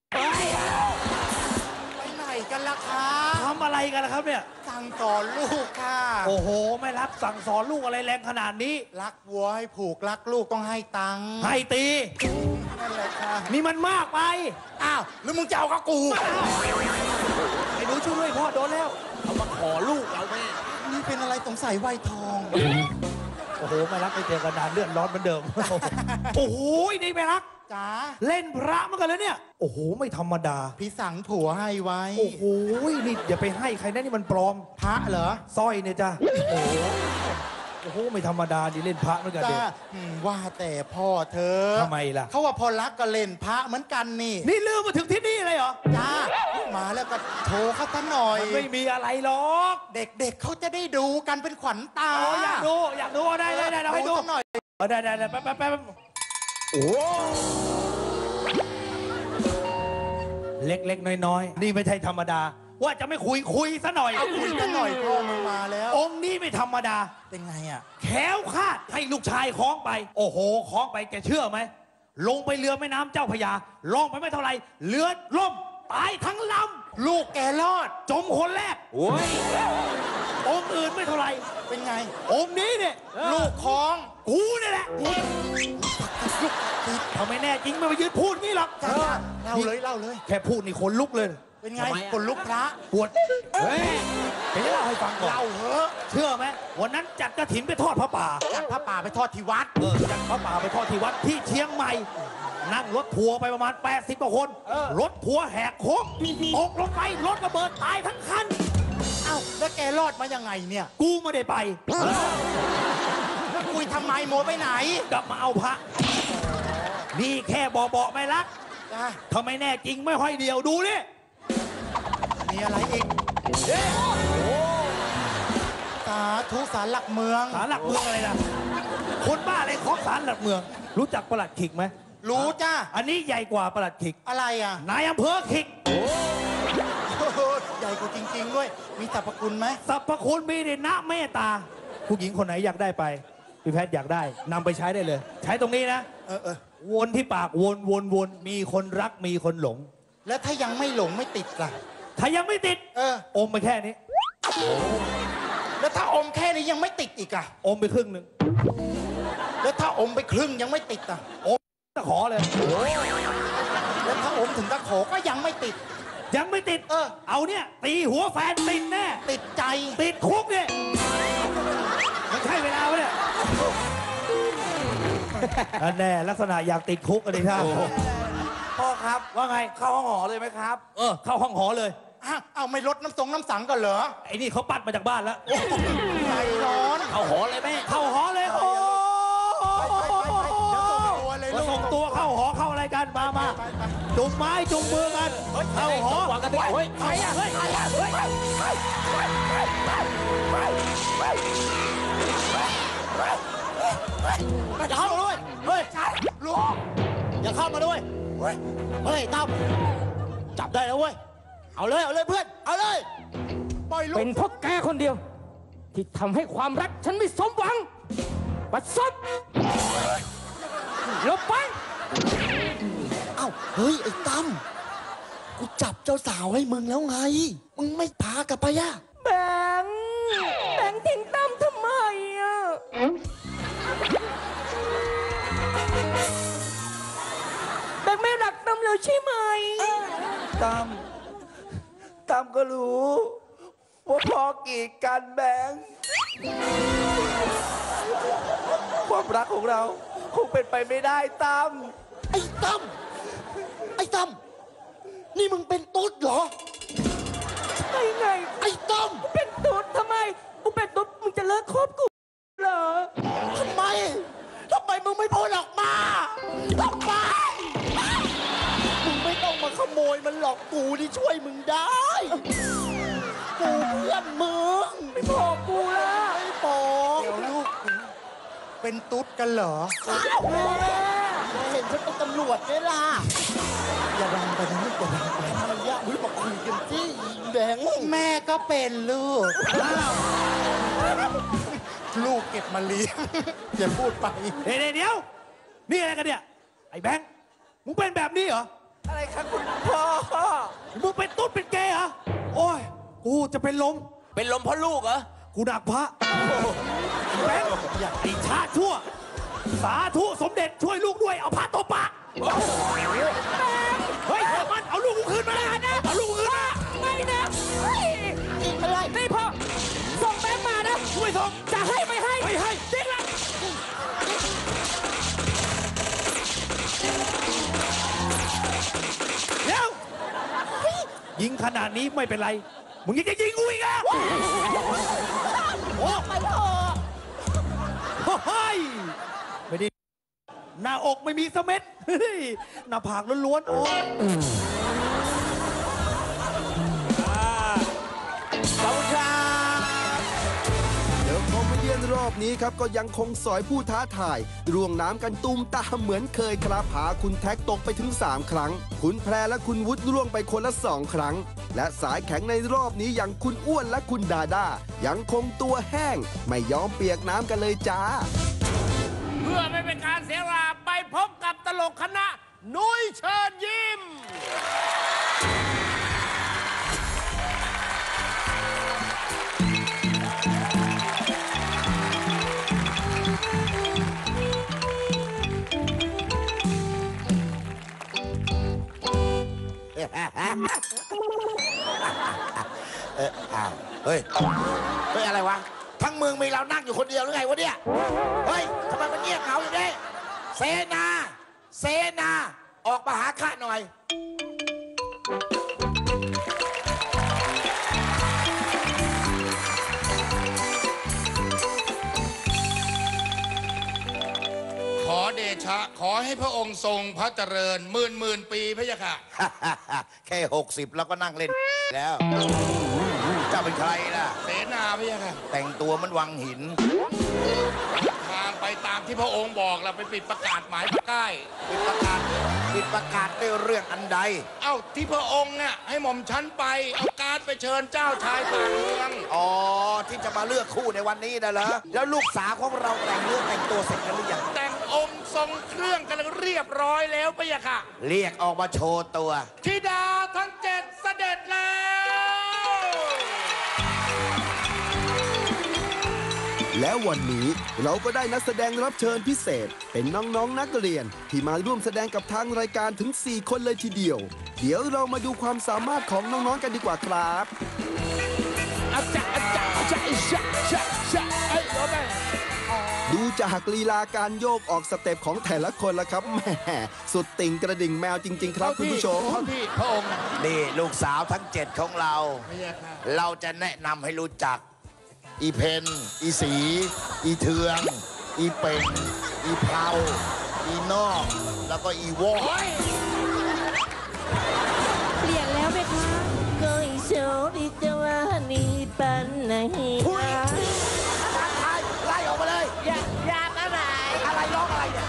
ไปไหนกันล่ะคะทำอะไรกันล่ะครับเนี่ยสั่งสอนลูกค่ะโอ้โหไม่รักสั่งสอนลูกอะไรแรงขนาดนี้รักวัวให้ผูกรักลูกต้องให้ตังค์ให้ตีนั่นแหละค่ะนี่มันมากไปอ้าวแล้วมึงจะเอากับกูไอ้หนูช่วยด้วยพ่อโดนแล้วเอามาขอลูกเราแม่นี่เป็นอะไรสงสัยไวทองโอ้โหไม่รักไปเจอกันนานเลื่อนร้อนเหมือนเดิม โอ้โหนี่ไม่รักจ้าเล่นพระเหมือนกันแล้วเนี่ย โอ้โหไม่ธรรมดาพี่สั่งผัวให้ไว้โอ้โหนี่อย่าไปให้ใครนะนี่มันปลอมพระเหรอสร้อยเนี่ยจ้ะโอ้โหไม่ธรรมดาดิเล่นพระเหมือนกันเด็จ้าก ว่าแต่พ่อเธอทำไมล่ะเขาว่าพอรักก็เล่นพระเหมือนกันนี่นี่ลืมมาถึงที่นี่เลยเหรอจ้ามาแล้วก็โชว์เขาซะหน่อยมันไม่มีอะไรหรอกเด็กๆเขาจะได้ดูกันเป็นขวัญตาอยากดูได้เราให้ดูซะหน่อยได้แป๊บโอ้เล็กๆน้อยๆนี่ไม่ใช่ธรรมดา ว่าจะไม่คุยซะหน่อยเอาคุยกันหน่อยพ่อมึงมาแล้วองค์นี้ไม่ธรรมดาเป็นไงอ่ะแขวคาดให้ลูกชายคล้องไป โอ้โหคล้องไปแกเชื่อไหมลงไปเรือแม่น้ำเจ้าพระยาลองไปไม่เท่าไหร่เรือล่มตายทั้งลำลูกแกรอดจมคนแรกโอ้ยองค์อื่นไม่เท่าไหร่เป็นไงองค์นี้เนี่ยลูกของกูนี่แหละทำไมแน่จริงไม่มายืนพูดงี้หรอกจ้าเล่าเลยแค่พูดนี่คนลุกเลยเป็นไงคนลุกพระปวดเฮ้ยเดี๋ยวจะเล่าให้ฟังก่อนเล่าเหอะเชื่อไหมวันนั้นจัดกฐินไปทอดพระป่าจัดพระป่าไปทอดที่วัดจัดพระป่าไปทอดที่วัดที่เชียงใหม่ นั่งรถทัวร์ไปประมาณ80กว่าคนรถทัวร์แหกโค้งตกลงไปรถระเบิดตายทั้งคันเอ้าแล้วแกรอดมายังไงเนี่ยกูไม่ได้ไปแล้วคุยทำไมโมไปไหนกลับมาเอาพระนี่แค่เบาๆไม่รักจ้าทำไมแน่จริงไม่ห้อยเดียวดูนี่มีอะไรอีกสาธุศาลหลักเมืองศาลหลักเมืองอะไรล่ะคนบ้าอะไรของศาลหลักเมือง รู้จักประหลัดขิกไหมรู้จ้าอันนี้ใหญ่กว่าประหลัดขิกอะไรอ่ะนายอำเภอขิกใหญ่กว่าจริงๆด้วย มีสรรพคุณไหมสรรพคุณมีในนะเมตตา ผู้หญิงคนไหนอยากได้ไปพี่แพทย์อยากได้นำไปใช้ได้เลย ใช้ตรงนี้นะวนที่ปากวนมีคนรักมีคนหลงแล้วถ้ายังไม่หลงไม่ติดล่ะถ้ายังไม่ติดอมไปแค่นี้แล้วถ้าอมแค่นี้ยังไม่ติดอีกอ่ะอมไปครึ่งหนึ่งแล้วถ้าอมไปครึ่งยังไม่ติดอ่ะอมตะขอเลยแล้วถ้าอมถึงตะขอก็ยังไม่ติดยังไม่ติดเอาเนี่ยตีหัวแฟนติดแน่ติดใจติดคุกเนี่ยมันใช่เวลาไหมเนี่ยอันแน่ลักษณะอยากติดคุกอะไรท่าพ่อครับว่าไงเข้าห้องหอเลยไหมครับเข้าห้องหอเลยเอาไม่ลดน้ำสังกันเหรอไอ้นี่เขาปัดมาจากบ้านแล้วใจร้อนเข้าหอเลยแม่เข้าหอเลยโอ้มาส่งตัวเข้าหอเข้าอะไรกันมาจุงไม้จุงมือกันเข้าหอวางกันเฮ้ยใครอะเฮ้ยอย่าเข้ามาด้วยเฮ้ยลูกอย่าเข้ามาด้วยเฮ้ยตั้มจับได้แล้วเว้ยเอาเลยเพื่อนเอาเลยเป็นเพราะแกคนเดียว ที่ทำให้ความรักฉันไม่สมหวังปัดซบลบไปเอ้าเฮ้ยไอ้ตั้มกูจับเจ้าสาวให้มึงแล้วไงมึงไม่พากลับไปอะแบงทิ้งตั้มทำไมอ่ะแบงไม่รักตั้มแล้วใช่ไหมตั้มก็รู้ว่าพอกีดกันแบงความรักของเราคงเป็นไปไม่ได้ตั้มไอ้ตั้มนี่มึงเป็นตุ๊ดเหรอไงไอ้ตั้มเป็นตุ๊ดทำไมกูเป็นตุ๊ดมึงจะเลิกคบกูเหรอทำไมมึงไม่พูดออกมาทำไมมึงไม่ต้องมาขโมยมันหรอกกูที่ช่วยมึงได้กูเพื่อนมึงไม่บอกกูละไม่บอกเดี๋ยวลูกเป็นตุ๊ดกันเหรอเห็นฉันเป็นตำรวจไงล่ะอย่าดังไปนะลูกอย่าดังไปทำยากมึงมาคุยกันสิแบงค์แม่ก็เป็นลูก ลูกเก็บมาเลี้ยง อย่าพูดไปเดี๋ยวนี่อะไรกันเนี่ยไอ้แบงค์มึงเป็นแบบนี้เหรออะไรครับคุณพ่อมึงเป็นตุ๊ดเป็นเกย์เหรอโอ้ยกูจะเป็นลมเป็นลมเพราะลูกเหรอกูหนักพระแบงค์อย่าไอ้ชาติชั่ว สาธุสมเด็จช่วยลูกด้วย เอาผ้าตบปากเฮ้ยมันเอาลูกกูคืนมาเอาลูกกูคืนมาไม่นะอะไรไม่พอส่งแบงค์มานะช่วยส่งจะให้ไม่ให้ไม่ให้ดิ้นละเดี๋ยวยิงขนาดนี้ไม่เป็นไรมึงยังจะยิงกูอีกอ่ะโอ้ไปเถอะเฮ้ยไม่ได้หน้าอกไม่มีสะเม็ดเฮ้ยหน้าผากล้วนๆโอ้ขอบคุณครับเดี๋ยวคอมเมเดี้รอบนี้ครับก็ยังคงสอยผู้ท้าทายร่วงน้ำกันตุ้มตามเหมือนเคยครับพาคุณแท็กตกไปถึง3 ครั้งคุณแพรและคุณวุฒิร่วงไปคนละ2 ครั้งและสายแข็งในรอบนี้อย่างคุณอ้วนและคุณดาด้ายังคงตัวแห้งไม่ยอมเปียกน้ำกันเลยจ้าเพื่อไม่เป็นการเสียเวลาไปพบกับตลกคณะนุ้ยเชิญยิ้มเฮ้ยอะไรวะ ทั้งเมืองมีเรานั่งอยู่คนเดียวหรือไงวะเนี่ย เฮ้ยทำไมมันเงียบเหงาอย่างนี้เสนา ออกมาหาข้าหน่อยขอเดชะขอให้พระองค์ทรงพระเจริญหมื่นปีพระยะค่ะแค่ 60 แล้วก็นั่งเล่นแล้ว เจ้าเป็นใครล่ะเสนาพระยะค่ะแต่งตัวมันวังหินทางไปตามที่พระองค์บอกเราไปปิดประกาศหมายพระใกล้ปิดประกาศด้วยเรื่องอันใดเอ้าที่พระองค์เนี่ยให้หม่อมฉันไปเอาการ์ดไปเชิญเจ้าชายต่างเมืองอ๋อ ที่จะมาเลือกคู่ในวันนี้นะเหรอ แล้วลูกสาวของเราแต่งเนื้อแต่งตัวเสร็จกันหรือยังแต่งองค์ทรงเครื่องกันเรียบร้อยแล้วพระยะค่ะเรียกออกมาโชว์ตัวธิดาทั้ง7เสด็จแล้วแล้ววันนี้เราก็ได้นักแสดงรับเชิญพิเศษ เป็นน้องๆนักเรียนที่มาร่วมแสดงกับทางรายการถึง 4 คนเลยทีเดียว เดี๋ยวเรามาดูความสามารถของน้องๆกันดีกว่าครับอาจารย์ไอ้โรแมนดูจากลีลาการโยกออกสเต็ปของแต่ละคนแล้วครับแหมสุดติ่งกระดิ่งแมวจริง ๆ ครับคุณผู้ชมเข้าที่พระองค์นี่ลูกสาวทั้ง 7 ของเรา เราจะแนะนำให้รู้จัก อีเพนอีสี อีเทือง อีเป่งอีเพลาอีนอกแล้วก็อีวอกเปลี่ยนแล้วไหมคะก็อีโชดิจะว่านี่ปันไหนไล่ออกมาเลยอยากอะไรอะไรร้องอะไรเนี่ย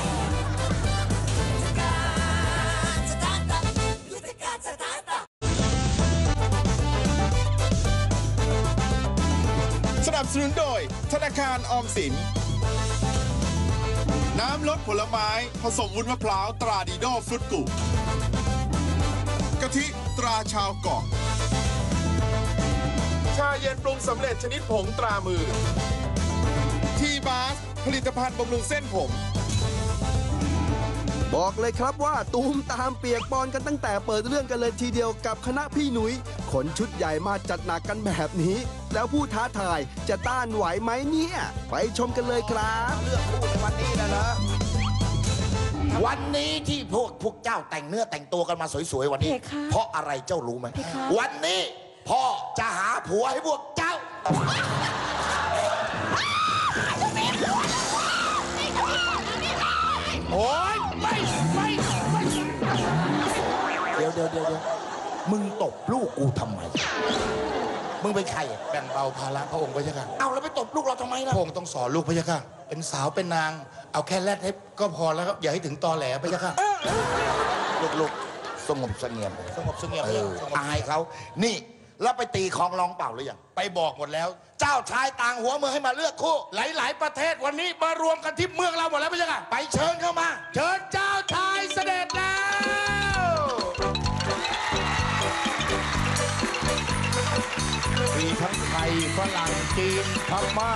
สนับสนุนโดยธนาคารออมสิน น้ำรสผลไม้ผสมวุ้นมะพร้าวตราดีโดฟรุตกุกะทิตราชาวเกาะชาเย็นปรุงสำเร็จชนิดผงตรามือ ทีบาสผลิตภัณฑ์บำรุงเส้นผมบอกเลยครับว่าตูมตามเปียกปอนกันตั้งแต่เปิดเรื่องกันเลยทีเดียวกับคณะพี่หนุยขนชุดใหญ่มาจัดหนักกันแบบนี้ แล้วผู้ท้าทายจะต้านไหวไหมเนี่ย ไปชมกันเลยครับเลือกคู่ในวันนี้นะเหรอวันนี้ที่พวกเจ้าแต่งเนื้อแต่งตัวกันมาสวยๆวันนี้ เพราะอะไรเจ้ารู้ไหมวันนี้พ่อจะหาผัวให้พวกเจ้า โอ๊ยไม่เดี๋ยวมึงตบลูกกูทำไม มึงเป็นใครอะแบ่งเบาภาระพระองค์พระเจ้าค่ะเอาแล้วไปตบลูกเราทำไมล่ะพระองค์ต้องสอนลูกพระเจ้าค่ะ เป็นสาวเป็นนาง เอาแค่แรดให้ก็พอแล้วครับอย่าให้ถึงตอแหลพระเจ้าค่ะลูกสงบเสงี่ยมสงบเสงี่ยมอายเขานี่แล้วไปตีคลองรองเปล่าหรือยังไปบอกหมดแล้วเจ้าชายต่างหัวเมืองให้มาเลือกคู่หลาย ๆ ประเทศวันนี้มารวมกันที่เมืองเราหมดแล้วพระเจ้าค่ะไปเชิญเข้ามาเชิญเจ้าชายเสด็จแล้วมีทั้งไทยฝรั่งจีนพม่า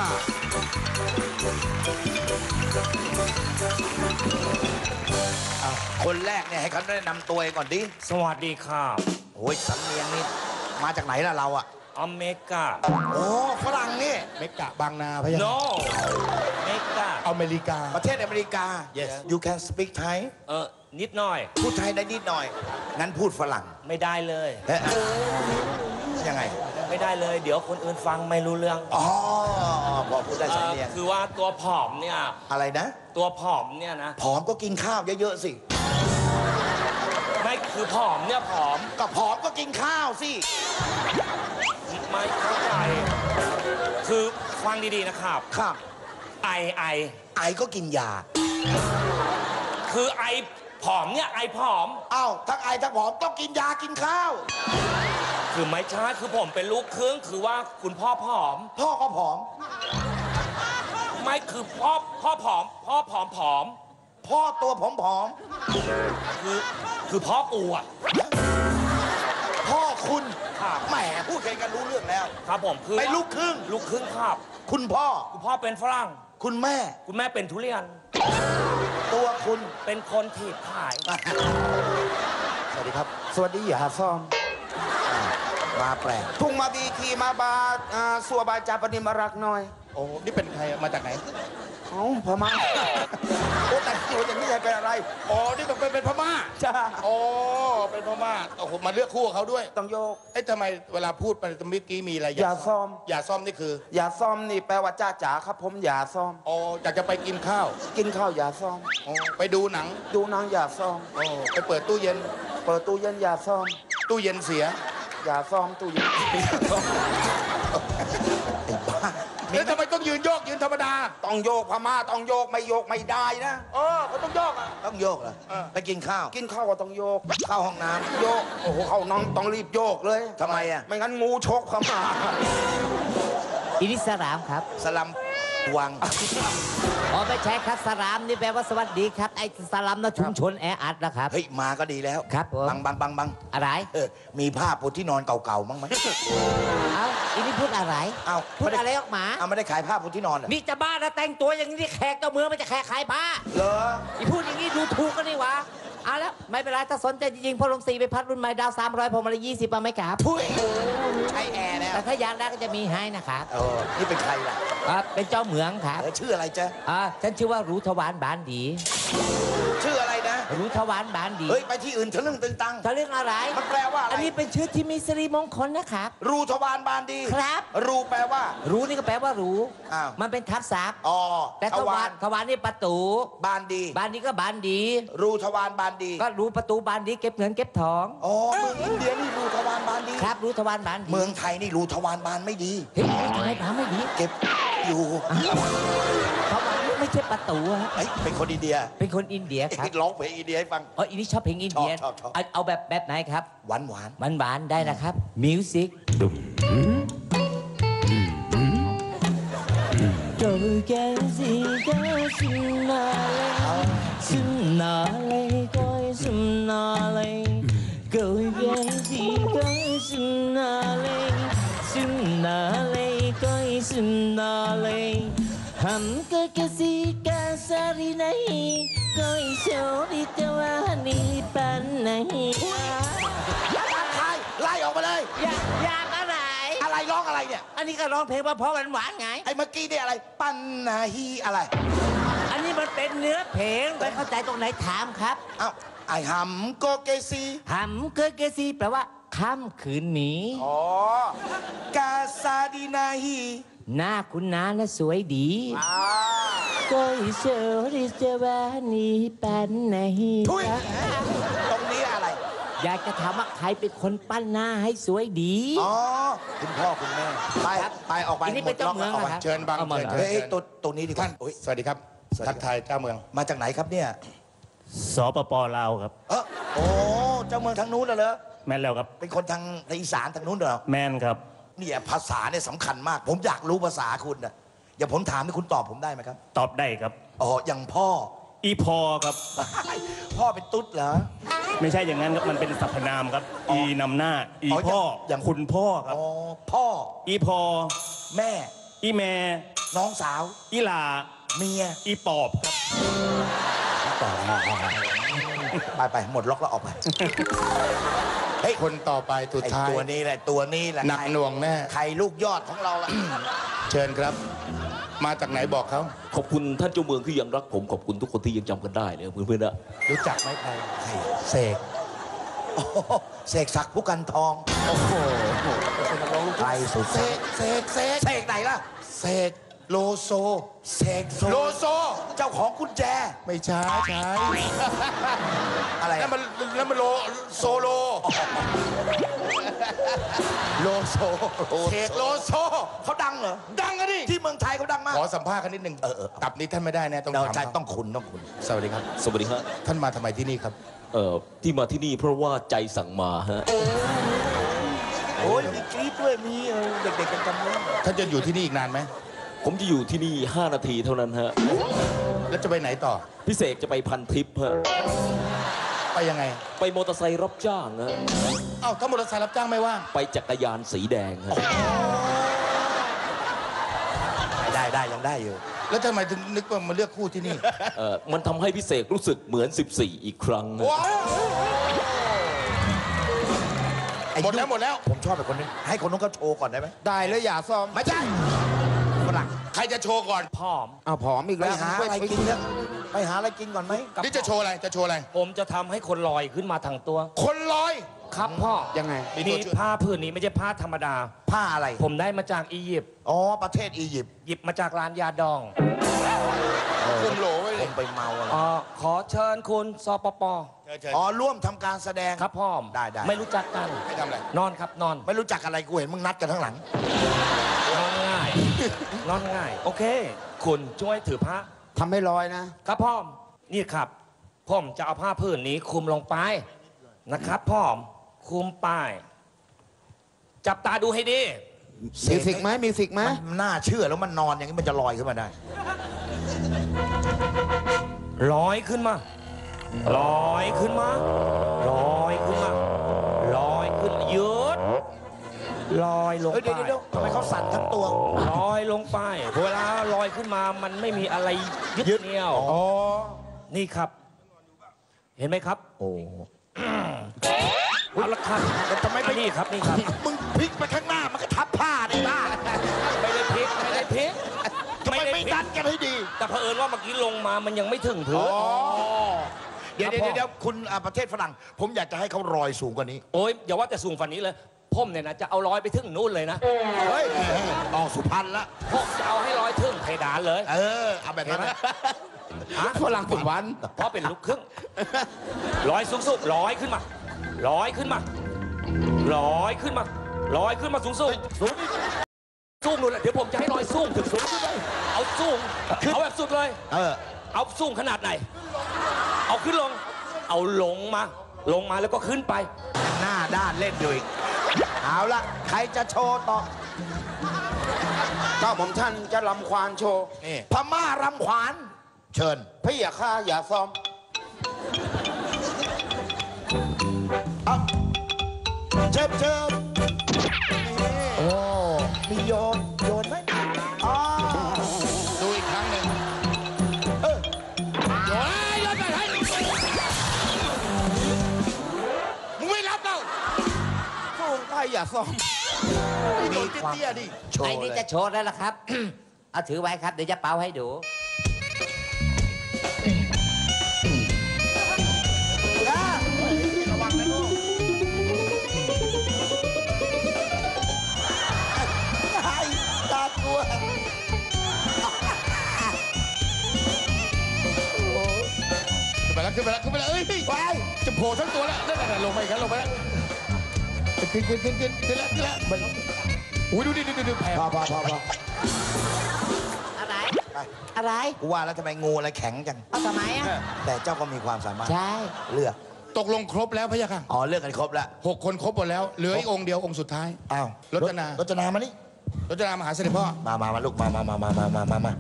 คนแรกเนี่ยให้เขาได้นำตัวเองก่อนดิสวัสดีครับโอ้ยสำเนียงนี่มาจากไหนล่ะเราอะอเมริกาโอ้ฝรั่งนี่เมกะบางนาพะยะ no อเมริกาอเมริกาประเทศอเมริกา Yes you can speak Thai นิดหน่อยพูดไทยได้นิดหน่อย งั้นพูดฝรั่งไม่ได้เลยเอ๊ะยังไงไม่ได้เลย เดี๋ยวคนอื่นฟังไม่รู้เรื่องอ๋อบอกพูดได้สำเนียงคือว่าตัวผอมเนี่ยอะไรนะตัวผอมเนี่ยนะผอมก็กินข้าวเยอะๆสิไม่คือผอมเนี่ยผอมก็ผอมก็กินข้าวสิไม่เข้าใจ คือฟังดีๆนะครับครับไอก็กินยาคือไอผอมเนี่ยไอผอมเอ้าทั้งไอทั้งผอมต้องกินยากินข้าวคือไม่ใช่คือผมเป็นลูกครึ่งคือว่าคุณพ่อผอมพ่อก็ผอมไม่คือพ่อผอม พ่อผอมพ่อตัวผอมคือพ่อกูอะพ่อคุณแหมพูดกันรู้เรื่องแล้วครับผมคือไม่ลูกครึ่งลูกครึ่งครับคุณพ่อคุณพ่อเป็นฝรั่งคุณแม่คุณแม่เป็นทุเรียนตัวคุณเป็นคนถีบขายสวัสดีครับ สวัสดีอย่าซ่อมมาแปลกทุ่งมาบีทีมาบาสัวบาจาปนิมารักหน่อยโอ้นี่เป็นใครมาจากไหนเอ้าพม่าโอ้แต่งตัวอย่างนี้จะเป็นอะไรอ๋อนี่ต้องเป็นพม่าจ้าอ๋อเป็นพม่าโอ้โหมาเลือกคู่กับเขาด้วยต้องโยกเอ๊ะทำไมเวลาพูดไปเมื่อกี้มีอะไรอย่าซ่อมอย่าซ่อมนี่คืออย่าซ่อมนี่แปลว่าจ้าจ๋าครับผมอย่าซ่อมอ๋ออยากจะไปกินข้าวกินข้าวอย่าซ่อมอ๋อไปดูหนังดูหนังอย่าซ่อมอ๋อไปเปิดตู้เย็นเปิดตู้เย็นอย่าซ่อมตู้เย็นเสียอย่าซ่อมตู้เย็นแล้วทำไมต้องยืนโยกยืนธรรมดาต้องโยกพม่าต้องโยกไม่โยกไม่ได้นะเขาต้องโยกอ่ะต้องโยกเหรอไปกินข้าวกินข้าวก็ต้องโยกเข้าห้องน้ำโยกโอ้โหเข้าน้องต้องรีบโยกเลยทำไมอ่ะไม่งั้นงูชกพม่าอินิสรามครับสลัมวังอ๋อไม่ใช่ครับสรามนี่แปลว่าสวัสดีครับไอ้สลามนะชุมชนแออัดนะครับเฮ้ยมาก็ดีแล้วครับผมบังอะไรมีผ้าปูที่นอนเก่าๆมั้งไหมเอ้าอีนี่พูดอะไรเอ้าพูดอะไรออกมาเอาไม่ได้ขายผ้าปูที่นอนเหรอนี่จะบ้านะแต่งตัวอย่างนี้แขกเจ้าเมืองมันจะแขกขายผ้าเหรออีพูดอย่างนี้ดูถูกกันนี่หวะเอาแล้วไม่เป็นไรถ้าสนใจจริงๆพลมสีไปพัดรุ่นใหม่ดาว300ผมมาละ20มาไหมครับทุยใช้แอร์แล้วแต่ถ้าอยากได้ก็จะมีให้นะครับนี่เป็นใครล่ะเป็นเจ้าเหมืองครับชื่ออะไรจ๊ะฉันชื่อว่ารู้ทวารบานดีชื่ออะไรนะรู้ทวารบานดีเฮ้ยไปที่อื่นทะลึ่งตึงตังทะลึ่งอะไรมันแปลว่าอะไรอันนี้เป็นชื่อที่มีสิริมงคลนะครับรู้ทวารบานดีครับรู้แปลว่ารู้นี่ก็แปลว่ารู้มันเป็นทับศัพท์แต่ทวารนี่ประตูบานดีบานดีก็บานดีรู้ทวารบานดีก็รู้ประตูบานดีเก็บเงินเก็บทองเมืองอินเดียนี่รู้ทวารบานดีครับรู้ทวารบานดีเมืองไทยนี่รู้ทวารบานไม่ดีเฮ้ยทำไมบานไม่ดีเก็บอยู่ทวารไม่ใช่ประตูเป็นคนอินเดียเป็นคนอินเดียครับร้องเพลงอินเดียให้ฟังอินนี้ชอบเพลงอินเดียเอาแบบไหนครับหวานหวานได้นะครับมิวสิกTôi cái gì cái xin nà lấy coi xin nà lấy Tôi cái gì cái xin nà lấy coi xin nà lấy Hầm cái gì cái sari này coi số đi theo anh pan này ไล่ออกมาเลยอยากอะไรร้องอะไรเนี่ยอันนี้ก็ร้องเพลงเพราะหวานไงไอ้เมื่อกี้เนี่ยอะไรปันนาฮีอะไรอันนี้มันเป็นเนื้อเพลงไปเข้าใจตรงไหนถามครับไอ้หำโกเกซีหำโกเกซีแปลว่าค่ำคืนนี้กาซาดีนาฮีหน้าคุณน้านะสวยดีก็อิเชอริเจวานีปันนาฮีตรงนี้อะไรอยากจะถามว่าใครเป็นคนปั้นหน้าให้สวยดีคุณพ่อคุณแม่ไปออกไปนี่เป็นเจ้าเมืองครับเชิญบังเชิญตัวนี้ดีกว่าสวัสดีครับทักทายเจ้าเมืองมาจากไหนครับเนี่ยสปป.ลาวครับเจ้าเมืองทางนู้นเหรอแม่นแล้วครับเป็นคนทางอีสานทางนู้นเหรอแม่นครับนี่ภาษาเนี่ยสำคัญมากผมอยากรู้ภาษาคุณนะอย่าผมถามนี่คุณตอบผมได้ไหมครับตอบได้ครับอย่างพ่ออีพอครับพ่อเป็นตุ๊ดเหรอไม่ใช่อย่างนั้นครับมันเป็นสรรพนามครับอีนำหน้าอีพ่ออย่างคุณพ่อครับพ่ออีพอแม่อีแม่น้องสาวอีหลาเมียอีปอบครับไปหมดล็อกแล้วออกไปคนต่อไปสุดท้ายตัวนี้แหละหนักหน่วงแน่ใครลูกยอดของเราล่ะเชิญครับมาจากไหนบอกเขาขอบคุณท่านเจ้าเมืองที่ยังรักผมขอบคุณทุกคนที่ยังจำกันได้เลยเพื่อนๆนะรู้จักไหมใครเสกศักดิ์ผู้กันทองโอ้โหใครสุดเสกไหนล่ะเสกโลโซโลโซเจ้าของกุญแจไม่ใช่อะไรแล้วมันโซโลเสกโลโซเขาดังเหรอดังอะดิที่เมืองไทยเขาดังมากขอสัมภาษณ์กันนิดนึงกลับนี้ท่านไม่ได้แน่ต้องถามต้องคุณสวัสดีครับสวัสดีครับท่านมาทำไมที่นี่ครับที่มาที่นี่เพราะว่าใจสั่งมาฮะโอ้ยมีกรี๊ดด้วยมีเด็กๆกันจำได้ท่านจะอยู่ที่นี่อีกนานไหมผมจะอยู่ที่นี่5 นาทีเท่านั้นฮะแล้วจะไปไหนต่อพิเศษจะไปพันทิปฮะไปยังไงไปมอเตอร์ไซค์รับจ้างฮะถ้ามอเตอร์ไซค์รับจ้างไม่ว่างไปจักรยานสีแดงฮะได้ยังได้อยู่แล้วทำไมถึงนึกว่ามาเลือกคู่ที่นี่มันทำให้พิเศษรู้สึกเหมือน14อีกครั้งหมดแล้วผมชอบแบบคนนี้ให้คนนู้นก็โชว์ก่อนได้ไหมได้เลยอย่าซ้อมไม่ใช่ฝรั่งใครจะโชว์ก่อนผอมผอมอีกแล้วไปหาอะไรกินแล้วไปหาอะไรกินก่อนไหมนี่จะโชว์อะไรผมจะทำให้คนลอยขึ้นมาทางตัวคนลอยครับพ่อยังไงนี่ผ้าผืนนี้ไม่ใช่ผ้าธรรมดาผ้าอะไรผมได้มาจากอียิปต์ประเทศอียิปต์หยิบมาจากร้านยาดองคุมโหลไว้ผมไปเมาอะไรขอเชิญคุณสปป. ร่วมทำการแสดงครับพ่อได้ไม่รู้จักกันไม่ทำอะไรนอนครับนอนไม่รู้จักอะไรกูเห็นมึงนัดกันทั้งหลังนอนง่ายโอเคคุณช่วยถือผ้าทำให้ลอยนะครับพ่อนี่ครับพ่อจะเอาผ้าผืนนี้คลุมลงไปนะครับพ่อคุมป้ายจับตาดูให้ดีมิวสิกไหมมันน่าเชื่อแล้วมันนอนอย่างนี้มันจะลอยขึ้นมาได้ลอยขึ้นมาลอยขึ้นมาหยุดลอยลงไปเดี๋ยวทำไมเขาสั่นทั้งตัวลอยลงไปเวลาลอยขึ้นมามันไม่มีอะไรยึดเหนี่ยวนี่ครับเห็นไหมครับโอ้เอาละครับทำไมไม่นี่ครับนี่ครับมึงพลิกไปข้างหน้ามันก็ทับผ้าได้บ้าไม่ได้พลิกไม่ได้พลิกทำไมไม่ดันกันให้ดีแต่เผอิญว่าเมื่อกี้ลงมามันยังไม่ถึงพื้นเดี๋ยวคุณประเทศฝรั่ง ผมอยากจะให้เขาลอยสูงกว่านี้โอ้ยอย่าว่าแต่สูงฝันนี้เลยผมเนี่ยนะจะเอาร้อยไปถึงนู่นเลยนะเฮ้ยออกสุพรรณละผมจะเอาให้ร้อยถึงเพดานเลยเอาแบบนั้นฝรั่งสุวรรณเพราะเป็นลูกครึ่งร้อยสูงสุดร้อยขึ้นมาร้อยขึ้นมาร้อยขึ้นมาร้อยขึ้นมาสูงสุดสูงนู่นแหละเดี๋ยวผมจะให้ร้อยสูงถึงสูงขึ้นเลยเอาสูงเอาแบบสุดเลยเอาสูงขนาดไหนเอาขึ้นลงเอาลงมาแล้วก็ขึ้นไปหน้าด้านเล่นอยู่อีกเอาละใครจะโชว์ต่อเจ้าผมท่านจะลำควานโชว์พม่ารำขวาน เชิญพี่อย่าฆ่าอย่าซ้อมเชิญโอ้มีโยนไหมดูอีกครั้งหนึ่งโยนไปให้มึงไม่รับเราสู้ใครอย่าซ้อมโดนเตี้ยๆดิไอ้นี่จะโชว์แล้วล่ะครับ เอาถือไว้ครับ เดี๋ยวจะเป่าให้ดูระวังนะลูกตากลัวขึ้นไปแล้วเอ้ยไปจะโผล่ทั้งตัวแล้วนั่นลงไปครับลงไปแล้วขึ้นแล้วอุ้ยดูแผลพออะไร อะไรกูว่าแล้วทำไมงูอะไรแข็งจังเอาทำไมอ่ะแต่เจ้าก็มีความสามารถใช่เลือกตกลงครบแล้วพะยะค่ะอ๋อเลือกกันครบแล้ว 6 คนครบหมดแล้วเหลืออีกองค์เดียวองค์สุดท้ายอ้าวรจนามานี่รจนามาหาเสด็จพ่อมาลูกมา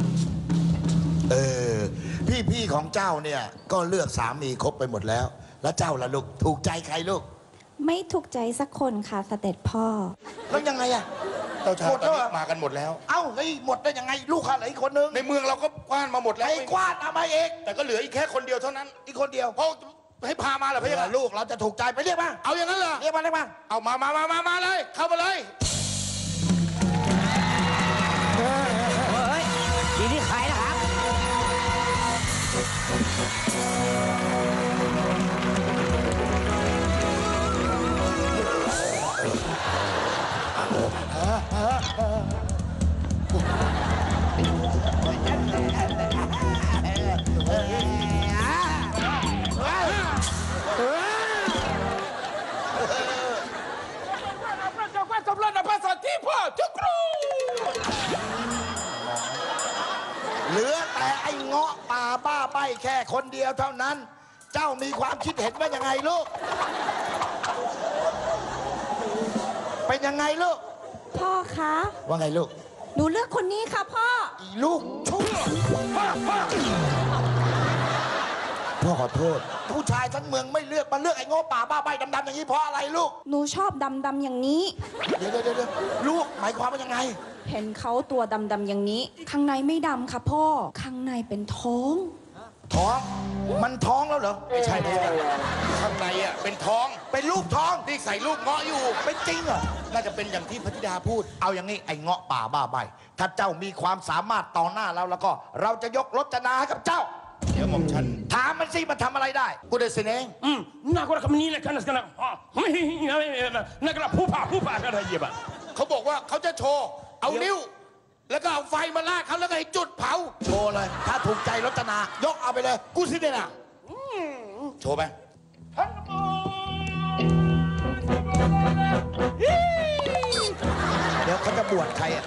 พี่ของเจ้าเนี่ยก็เลือกสามีครบไปหมดแล้ว แล้วเจ้าล่ะลูกถูกใจใครลูกไม่ถูกใจสักคนค่ะเสด็จพ่อแล้วยังไงอะเจ้าชายตอนนี้มากันหมดแล้วเอ้าไอ้หมดได้ยังไงลูกข้าเหลืออีกคนนึงในเมืองเราก็กว้านมาหมดแล้วไอ้กว้านเอามาเองแต่ก็เหลืออีกแค่คนเดียวเท่านั้นอีกคนเดียวเพราะให้พามาเหรอพะยะค่ะลูกเราจะถูกใจไปเรียกมาเอาอย่างนั้นเหรอเรียกมาเอามาเลย เข้ามาเลยเฮ้ยทีนี้ใครนะครับเหลือแต่ไอ้เงาะป่าบ้าใบแค่คนเดียวเท่านั้น เจ้ามีความคิดเห็นว่ายังไงลูก เป็นยังไงลูกพ่อคะว่าไงลูกหนูเลือกคนนี้ค่ะพ่ออีลูกชั่วพ่อขอโทษ ผู้ชายทั้งเมืองไม่เลือกมาเลือกไอ้เงาะป่าบ้าใบดำๆอย่างนี้เพราะอะไรลูกหนูชอบดำๆอย่างนี้เดี๋ยวลูกหมายความว่ายังไงเห็นเขาตัวดำๆอย่างนี้ ข้างในไม่ดำค่ะพ่อ ข้างในเป็นท้องท้อง มันท้องแล้วเหรอไม่ใช่ข้างในอ่ะเป็นท้องเป็นลูกท้องที่ใส่ลูกเงาะอยู่เป็นจริงเหรอน่าจะเป็นอย่างที่พระธิดาพูดเอาอย่างนี้ไอ้เงาะป่าบ้าใบ ถ้าเจ้ามีความสามารถต่อหน้าเราแล้วก็ เราจะยกรจนาให้กับเจ้าเดี๋ยวหม่อมฉันถามมันสิมันทำอะไรได้กูได้เสนงน่ากลัวคำนี้เลยกันนะน่ากลัวผู้ผ่ากันอะไรเยี่ยมเขาบอกว่าเขาจะโชว์ เอานิ้ว แล้วก็เอาไฟมาลากเขาแล้วก็ให้จุดเผาโชว์เลย ถ้าถูกใจรจนายกเอาไปเลยกูสิเนี่ยนะโชว์ไปเดี๋ยวเขาจะบวชใครอ่ะ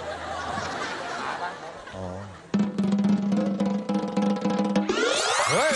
เฮ้ย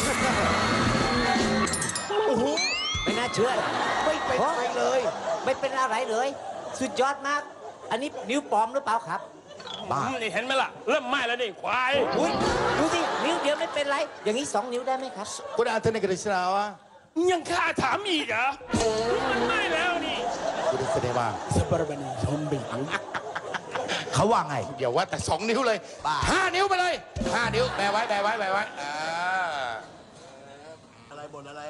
โอ้โหไม่น่าเชื่อไม่เป็นไรเลยไม่เป็นอะไรเลย สุดยอดมาก อันนี้นิ้วปลอมหรือเปล่าครับบ้านี่เห็นไหมล่ะเริ่มไหม้แล้วนี่ควายอุ้ยดูสินิ้วเดียวไม่เป็นไร อย่างนี้2 นิ้วได้ไหมครับกูได้อันเทนเนกฤษณาวะยังข้าถามอีกเหรอมันไหม้แล้วนี่กูได้เสนบ้างสปาร์บันีชมบิงเขาว่าไงเดี๋ยวว่าแต่2 นิ้วเลย 5 นิ้วไปเลย 5 นิ้วแบไว้อะไรบ่นอะไร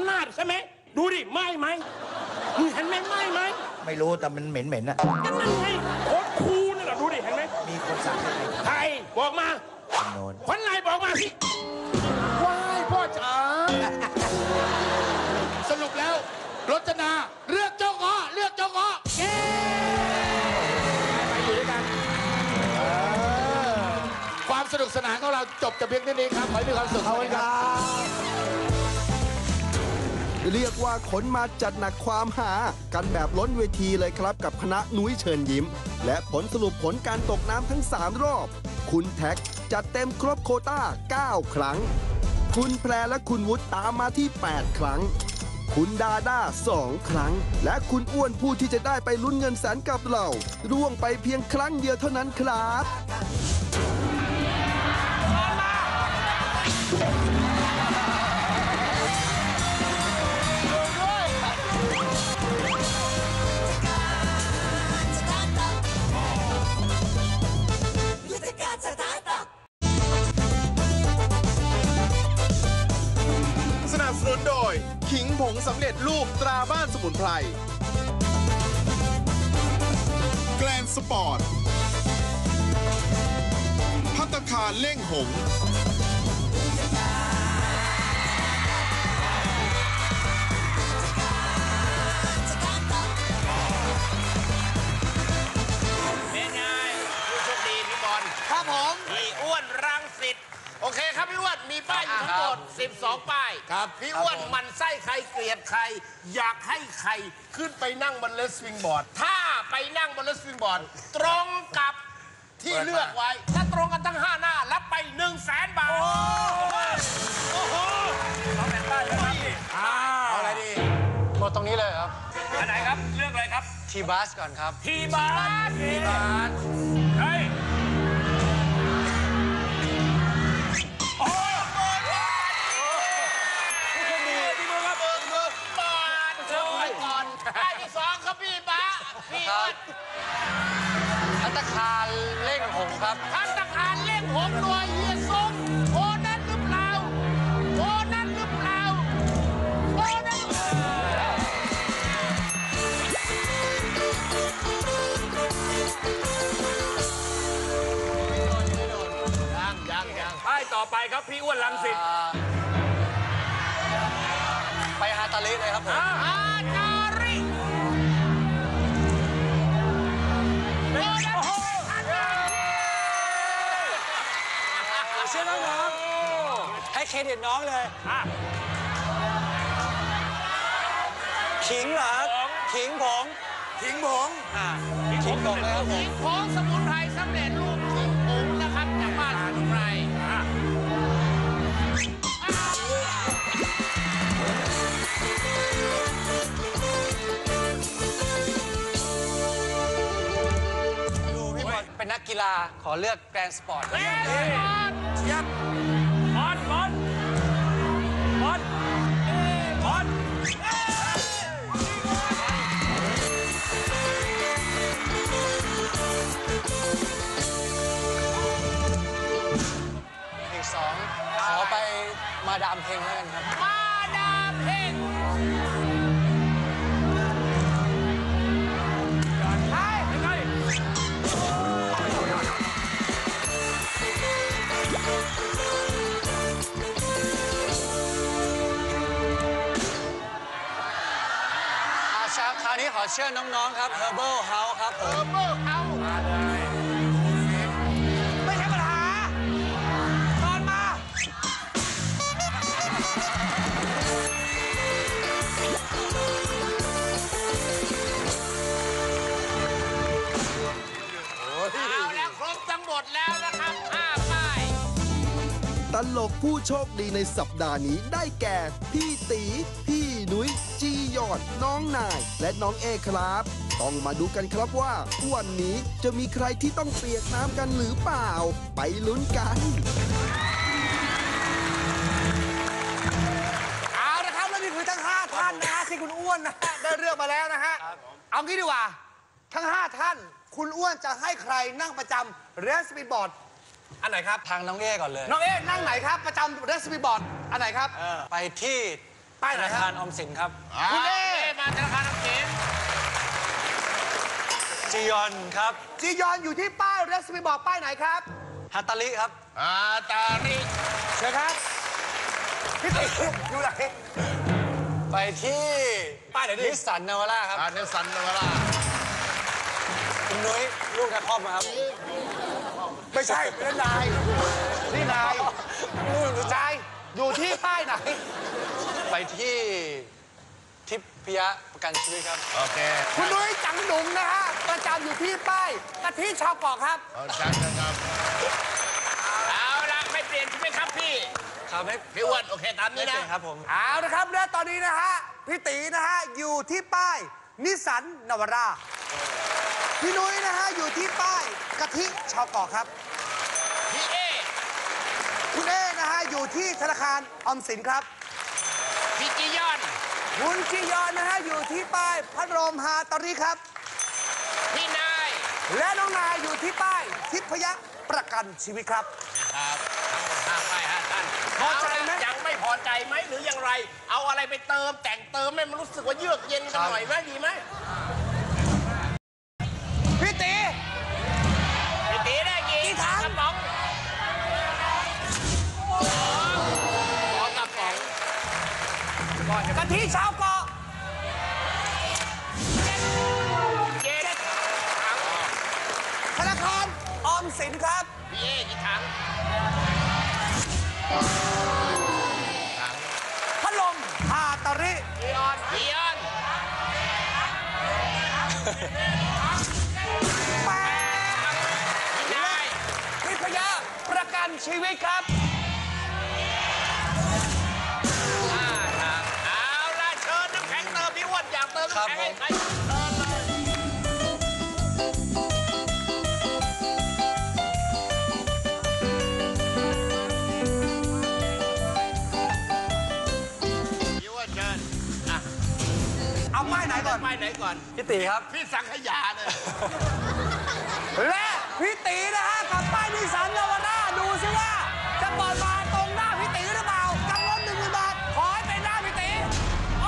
นาดใช่ไหมดูดิไหม้ไหมมึงเห็นไหมไหม้ไหมไม่รู้แต่มันเหม็นๆนะนั่นไงโคตรคูลนั่นแหละดูดิเห็นไหมมีคนสั่งให้ใครบอกมาโนนคนไหนบอกมาสิว้ายพ่อจ๋าสรุปแล้วรจนาเลือกเจ้าเงาะเลือกเจ้าเงาะเย้ไปอยู่ด้วยกันความสนุกสนานของเราจบแต่เพียงเท่านี้ครับขอให้มีความสุขครับเรียกว่าขนมาจัดหนักความหากันแบบล้นเวทีเลยครับกับคณะนุ้ยเชิญยิ้ม และผลสรุปผลการตกน้ำทั้ง 3 รอบ คุณแท็กจัดเต็มครบโควต้า 9 ครั้ง คุณแพรและคุณวุฒิตามมาที่ 8 ครั้ง คุณดาด้า 2 ครั้ง และคุณอ้วนผู้ที่จะได้ไปลุ้นเงินแสนกับเราร่วงไปเพียงครั้งเดียวเท่านั้นครับสนับสนุนโดยขิงผงสำเร็จรูปตราบ้านสมุนไพรแกลนสปอร์ตภัตตาคารเล่งหงเป็นไงผู้โชคดีพี่บอลครับผมพี่อ้วนรังสิตโอเคครับพี่อ้วนมีป้ายอยู่ทั้งหมด12 ป้ายครับพี่อ้วนมันไส้ใครเกลียดใคร อยากให้ใครขึ้นไปนั่งบนเลสสวิงบอร์ดถ้าไปนั่งบนเลสสวิงบอร์ดตรงกับที่เลือกไว้ถ้าตรงกันทั้ง5 หน้ารับไป100,000 บาทโอ้โหเอาแบบได้เลยครับเอาอะไรดีหมดตรงนี้เลยครับอันไหนครับเลือกอะไรครับทีบัสก่อนครับทีบัสเฮ้ยป้ายที่2ครับพี่บ้าพี่อ้วนภัตตาคารเล่งหงครับภัตตาคารเล่งหงหน่วยเฮียสมโอนั่นหรือเปล่าโอนั่นหรือเปล่าโอนั่นยังป้ายต่อไปครับพี่อ้วนรังสิตไปฮาตาลิเลยครับผมฮาตาลิเชื่อน้องๆให้เครดิตน้องเลยขิงเหรอขิงผงขิงผงขิงผงนะครับผมขิงผงสมุนไพรสำเร็จรูปขิงผงนะครับจากบ้านสมุนไพรเป็นนักกีฬาขอเลือกแกรนด์สปอร์ตเชียบบอลอีก2ขอไปมาดามเพลงแล้วกันครับมาดามเพลงคราวนี้ขอเชิญน้องๆครับ Herbal House ครับผม Herbal House มาเลยไม่ใช่ปัญหาตอนมาเอาแล้วครบทั้งหมดแล้วนะครับ5 ป้ายตลกผู้โชคดีในสัปดาห์นี้ได้แก่ พี่ตีพี่นุ้ยจียอดน้องนายและน้องเอครับ ต้องมาดูกันครับว่าวันนี้จะมีใครที่ต้องเปียกน้ำกันหรือเปล่า ไปลุ้นกันเอาละครับและนี่คือทั้ง5 ท่านนะฮะที่คุณอ้วนนะฮะได้เลือกมาแล้วนะฮะเอางี้ดีกว่าทั้ง5 ท่านคุณอ้วนจะให้ใครนั่งประจำเรสปีบอร์ดอันไหนครับทางน้องเอก่อนเลยน้องเอนั่งไหนครับประจำเรสปีบอร์ดอันไหนครับไปที่ป้ายไหนธนาคคารับรออมสินครับคุณเอมาธนาคารออมสินจียอนครับจียอนอยู่ที่ป้ายเรสปีบอกป้ายไหนครับฮัตตาลิครับตาริเชิญครับพี่ติ๋วอยู่ไหนไปที่ป้ายไหนดินิสสันนาวาร่าครับนิสสันนาวาร่าคุณนุ้ยลูกกระท่อมครับไม่ใช่นั่นนายนี่นายนู่นนายอยู่ที่ป้ายไหนไปที่ทิพยะประกันชีวิตครับโอเคคุณนุ้ยจังหนุงนะฮะประจำอยู่ที่ป้ายกะทิชาวเกาะครับใช่ครับเอาละไม่เปลี่ยนใช่ไหมครับพี่ครับไม่พี่อ้วนโอเคตามนี้นะครับผมเอาละครับและตอนนี้นะฮะพี่ตีนะฮะอยู่ที่ป้ายนิสสันนาวาร่าพี่นุ้ยนะฮะอยู่ที่ป้ายกะทิชาวเกาะครับพี่เอคุณเอนะฮะอยู่ที่ธนาคารออมสินครับพี่จียอนคุณจียอนนะฮะอยู่ที่ป้ายพัดลมฮาตาริครับพี่นายและน้องนายอยู่ที่ป้ายทิพยะประกันชีวิตครับครับไปฮะท่านพอใจไหมยังไม่พอใจไหมหรืออย่างไร เอาอะไรไปเติมแต่งเติมให้มันรู้สึกว่าเยือกเย็นกันหน่อยไหมดีไหมพี่ตีพี่ตีได้กี่ถังกระป๋องสองกระป๋องกะทิชาวเกาะเจ็ดถังธนาคารออมสินครับพี่เอกี่ถังพัดลมฮาตาริพี่ออนพี่ออนแปดพี่นายทิพยะประกันชีวิตครับเอาละเชิญน้ำแข็งเติมพี่อ้วนอยากเติมน้ำแข็งให้ใครเติมเลยพี่อ้วนเชิญอ่ะเอาป้ายไหนก่อนป้ายไหนก่อนพี่ตีครับพี่สังขยาเลยและพี่ตีนะฮะกับป้ายนิสสันนาวาร่าดูซิว่า จะเปิดมาตรงหน้าพี่ตีหรือเปล่ากับเงิน10,000 บาทขอให้เป็นหน้าพี่ตีโอ้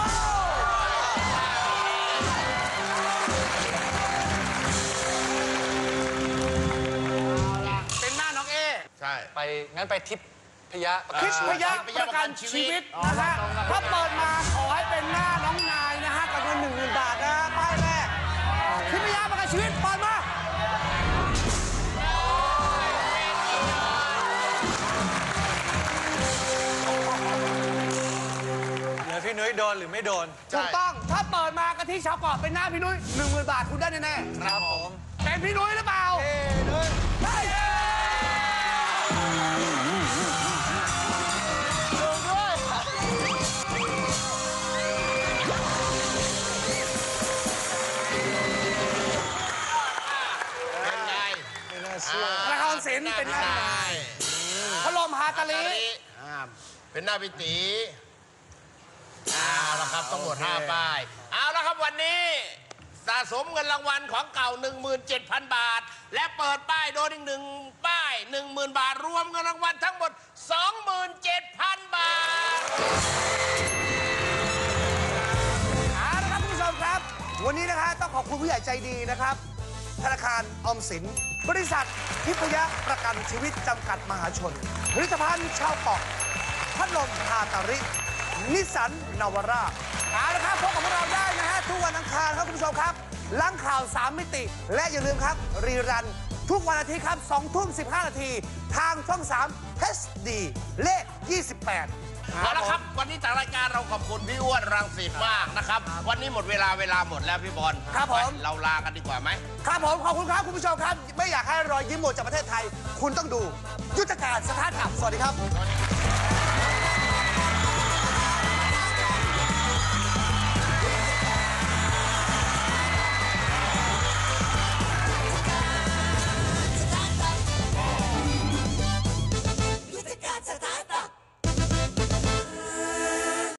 เป็นหน้าน้องเอใช่ไปงั้นไปทิพยะประกันทิชีพวิตยะประกันชีวิตนะฮะถ้าเปิดมาขอให้เป็นหน้าน้องนายนะฮะกับเงิน10,000 บาทนะฮะป้ายแรกทิพยะประกันชีวิตเปิดมาเหลือพี่นุ้ยโดนหรือไม่โดนถูกต้องถ้าเปิดมากะทิชาวเกาะเป็นหน้าพี่นุ้ย10,000 บาทคุณได้แน่ๆครับผมเป็นพี่นุ้ยหรือเปล่าใช่ธนาคารออมสินเป็นหน้าพัดลมฮาตาลิเป็นหน้าพี่ตีเอาละครับทั้งหมด5ป้ายเอาละครับวันนี้สะสมเงินรางวัลของเก่า 17,000 บาท และเปิดป้ายโดนอีก1ป้าย 10,000 บาท รวมเงินรางวัลทั้งหมด 27,000 บาทเอาละครับคุณผู้ชมครับ วันนี้นะคะต้องขอบคุณผู้ใหญ่ใจดีนะครับ ธนาคารออมสิน บริษัททิพยะประกันชีวิตจำกัดมหาชนผลิตภัณฑ์ชาวเกาะพัดลมฮาตาริ นิสสันนาวาร่าเอาละครับพบกับพวกเราได้นะฮะทุกวันอังคารครับคุณผู้ชมครับหลังข่าว 3 มิติ และอย่าลืมครับ รีรัน ทุกวันอาทิตย์ครับ20:15 นาทีทางช่อง 3 HD เลข 28 เอาละครับ วันนี้จากรายการเราขอบคุณพี่อ้วนรังสิตมากนะครับ วันนี้หมดเวลาหมดแล้วพี่บอลครับผมไปเราลากันดีกว่าไหมครับผมขอบคุณครับคุณผู้ชมครับ ไม่อยากให้รอยยิ้มหมดจากประเทศไทย คุณต้องดู ยุทธการสถานอับสวัสดีครับ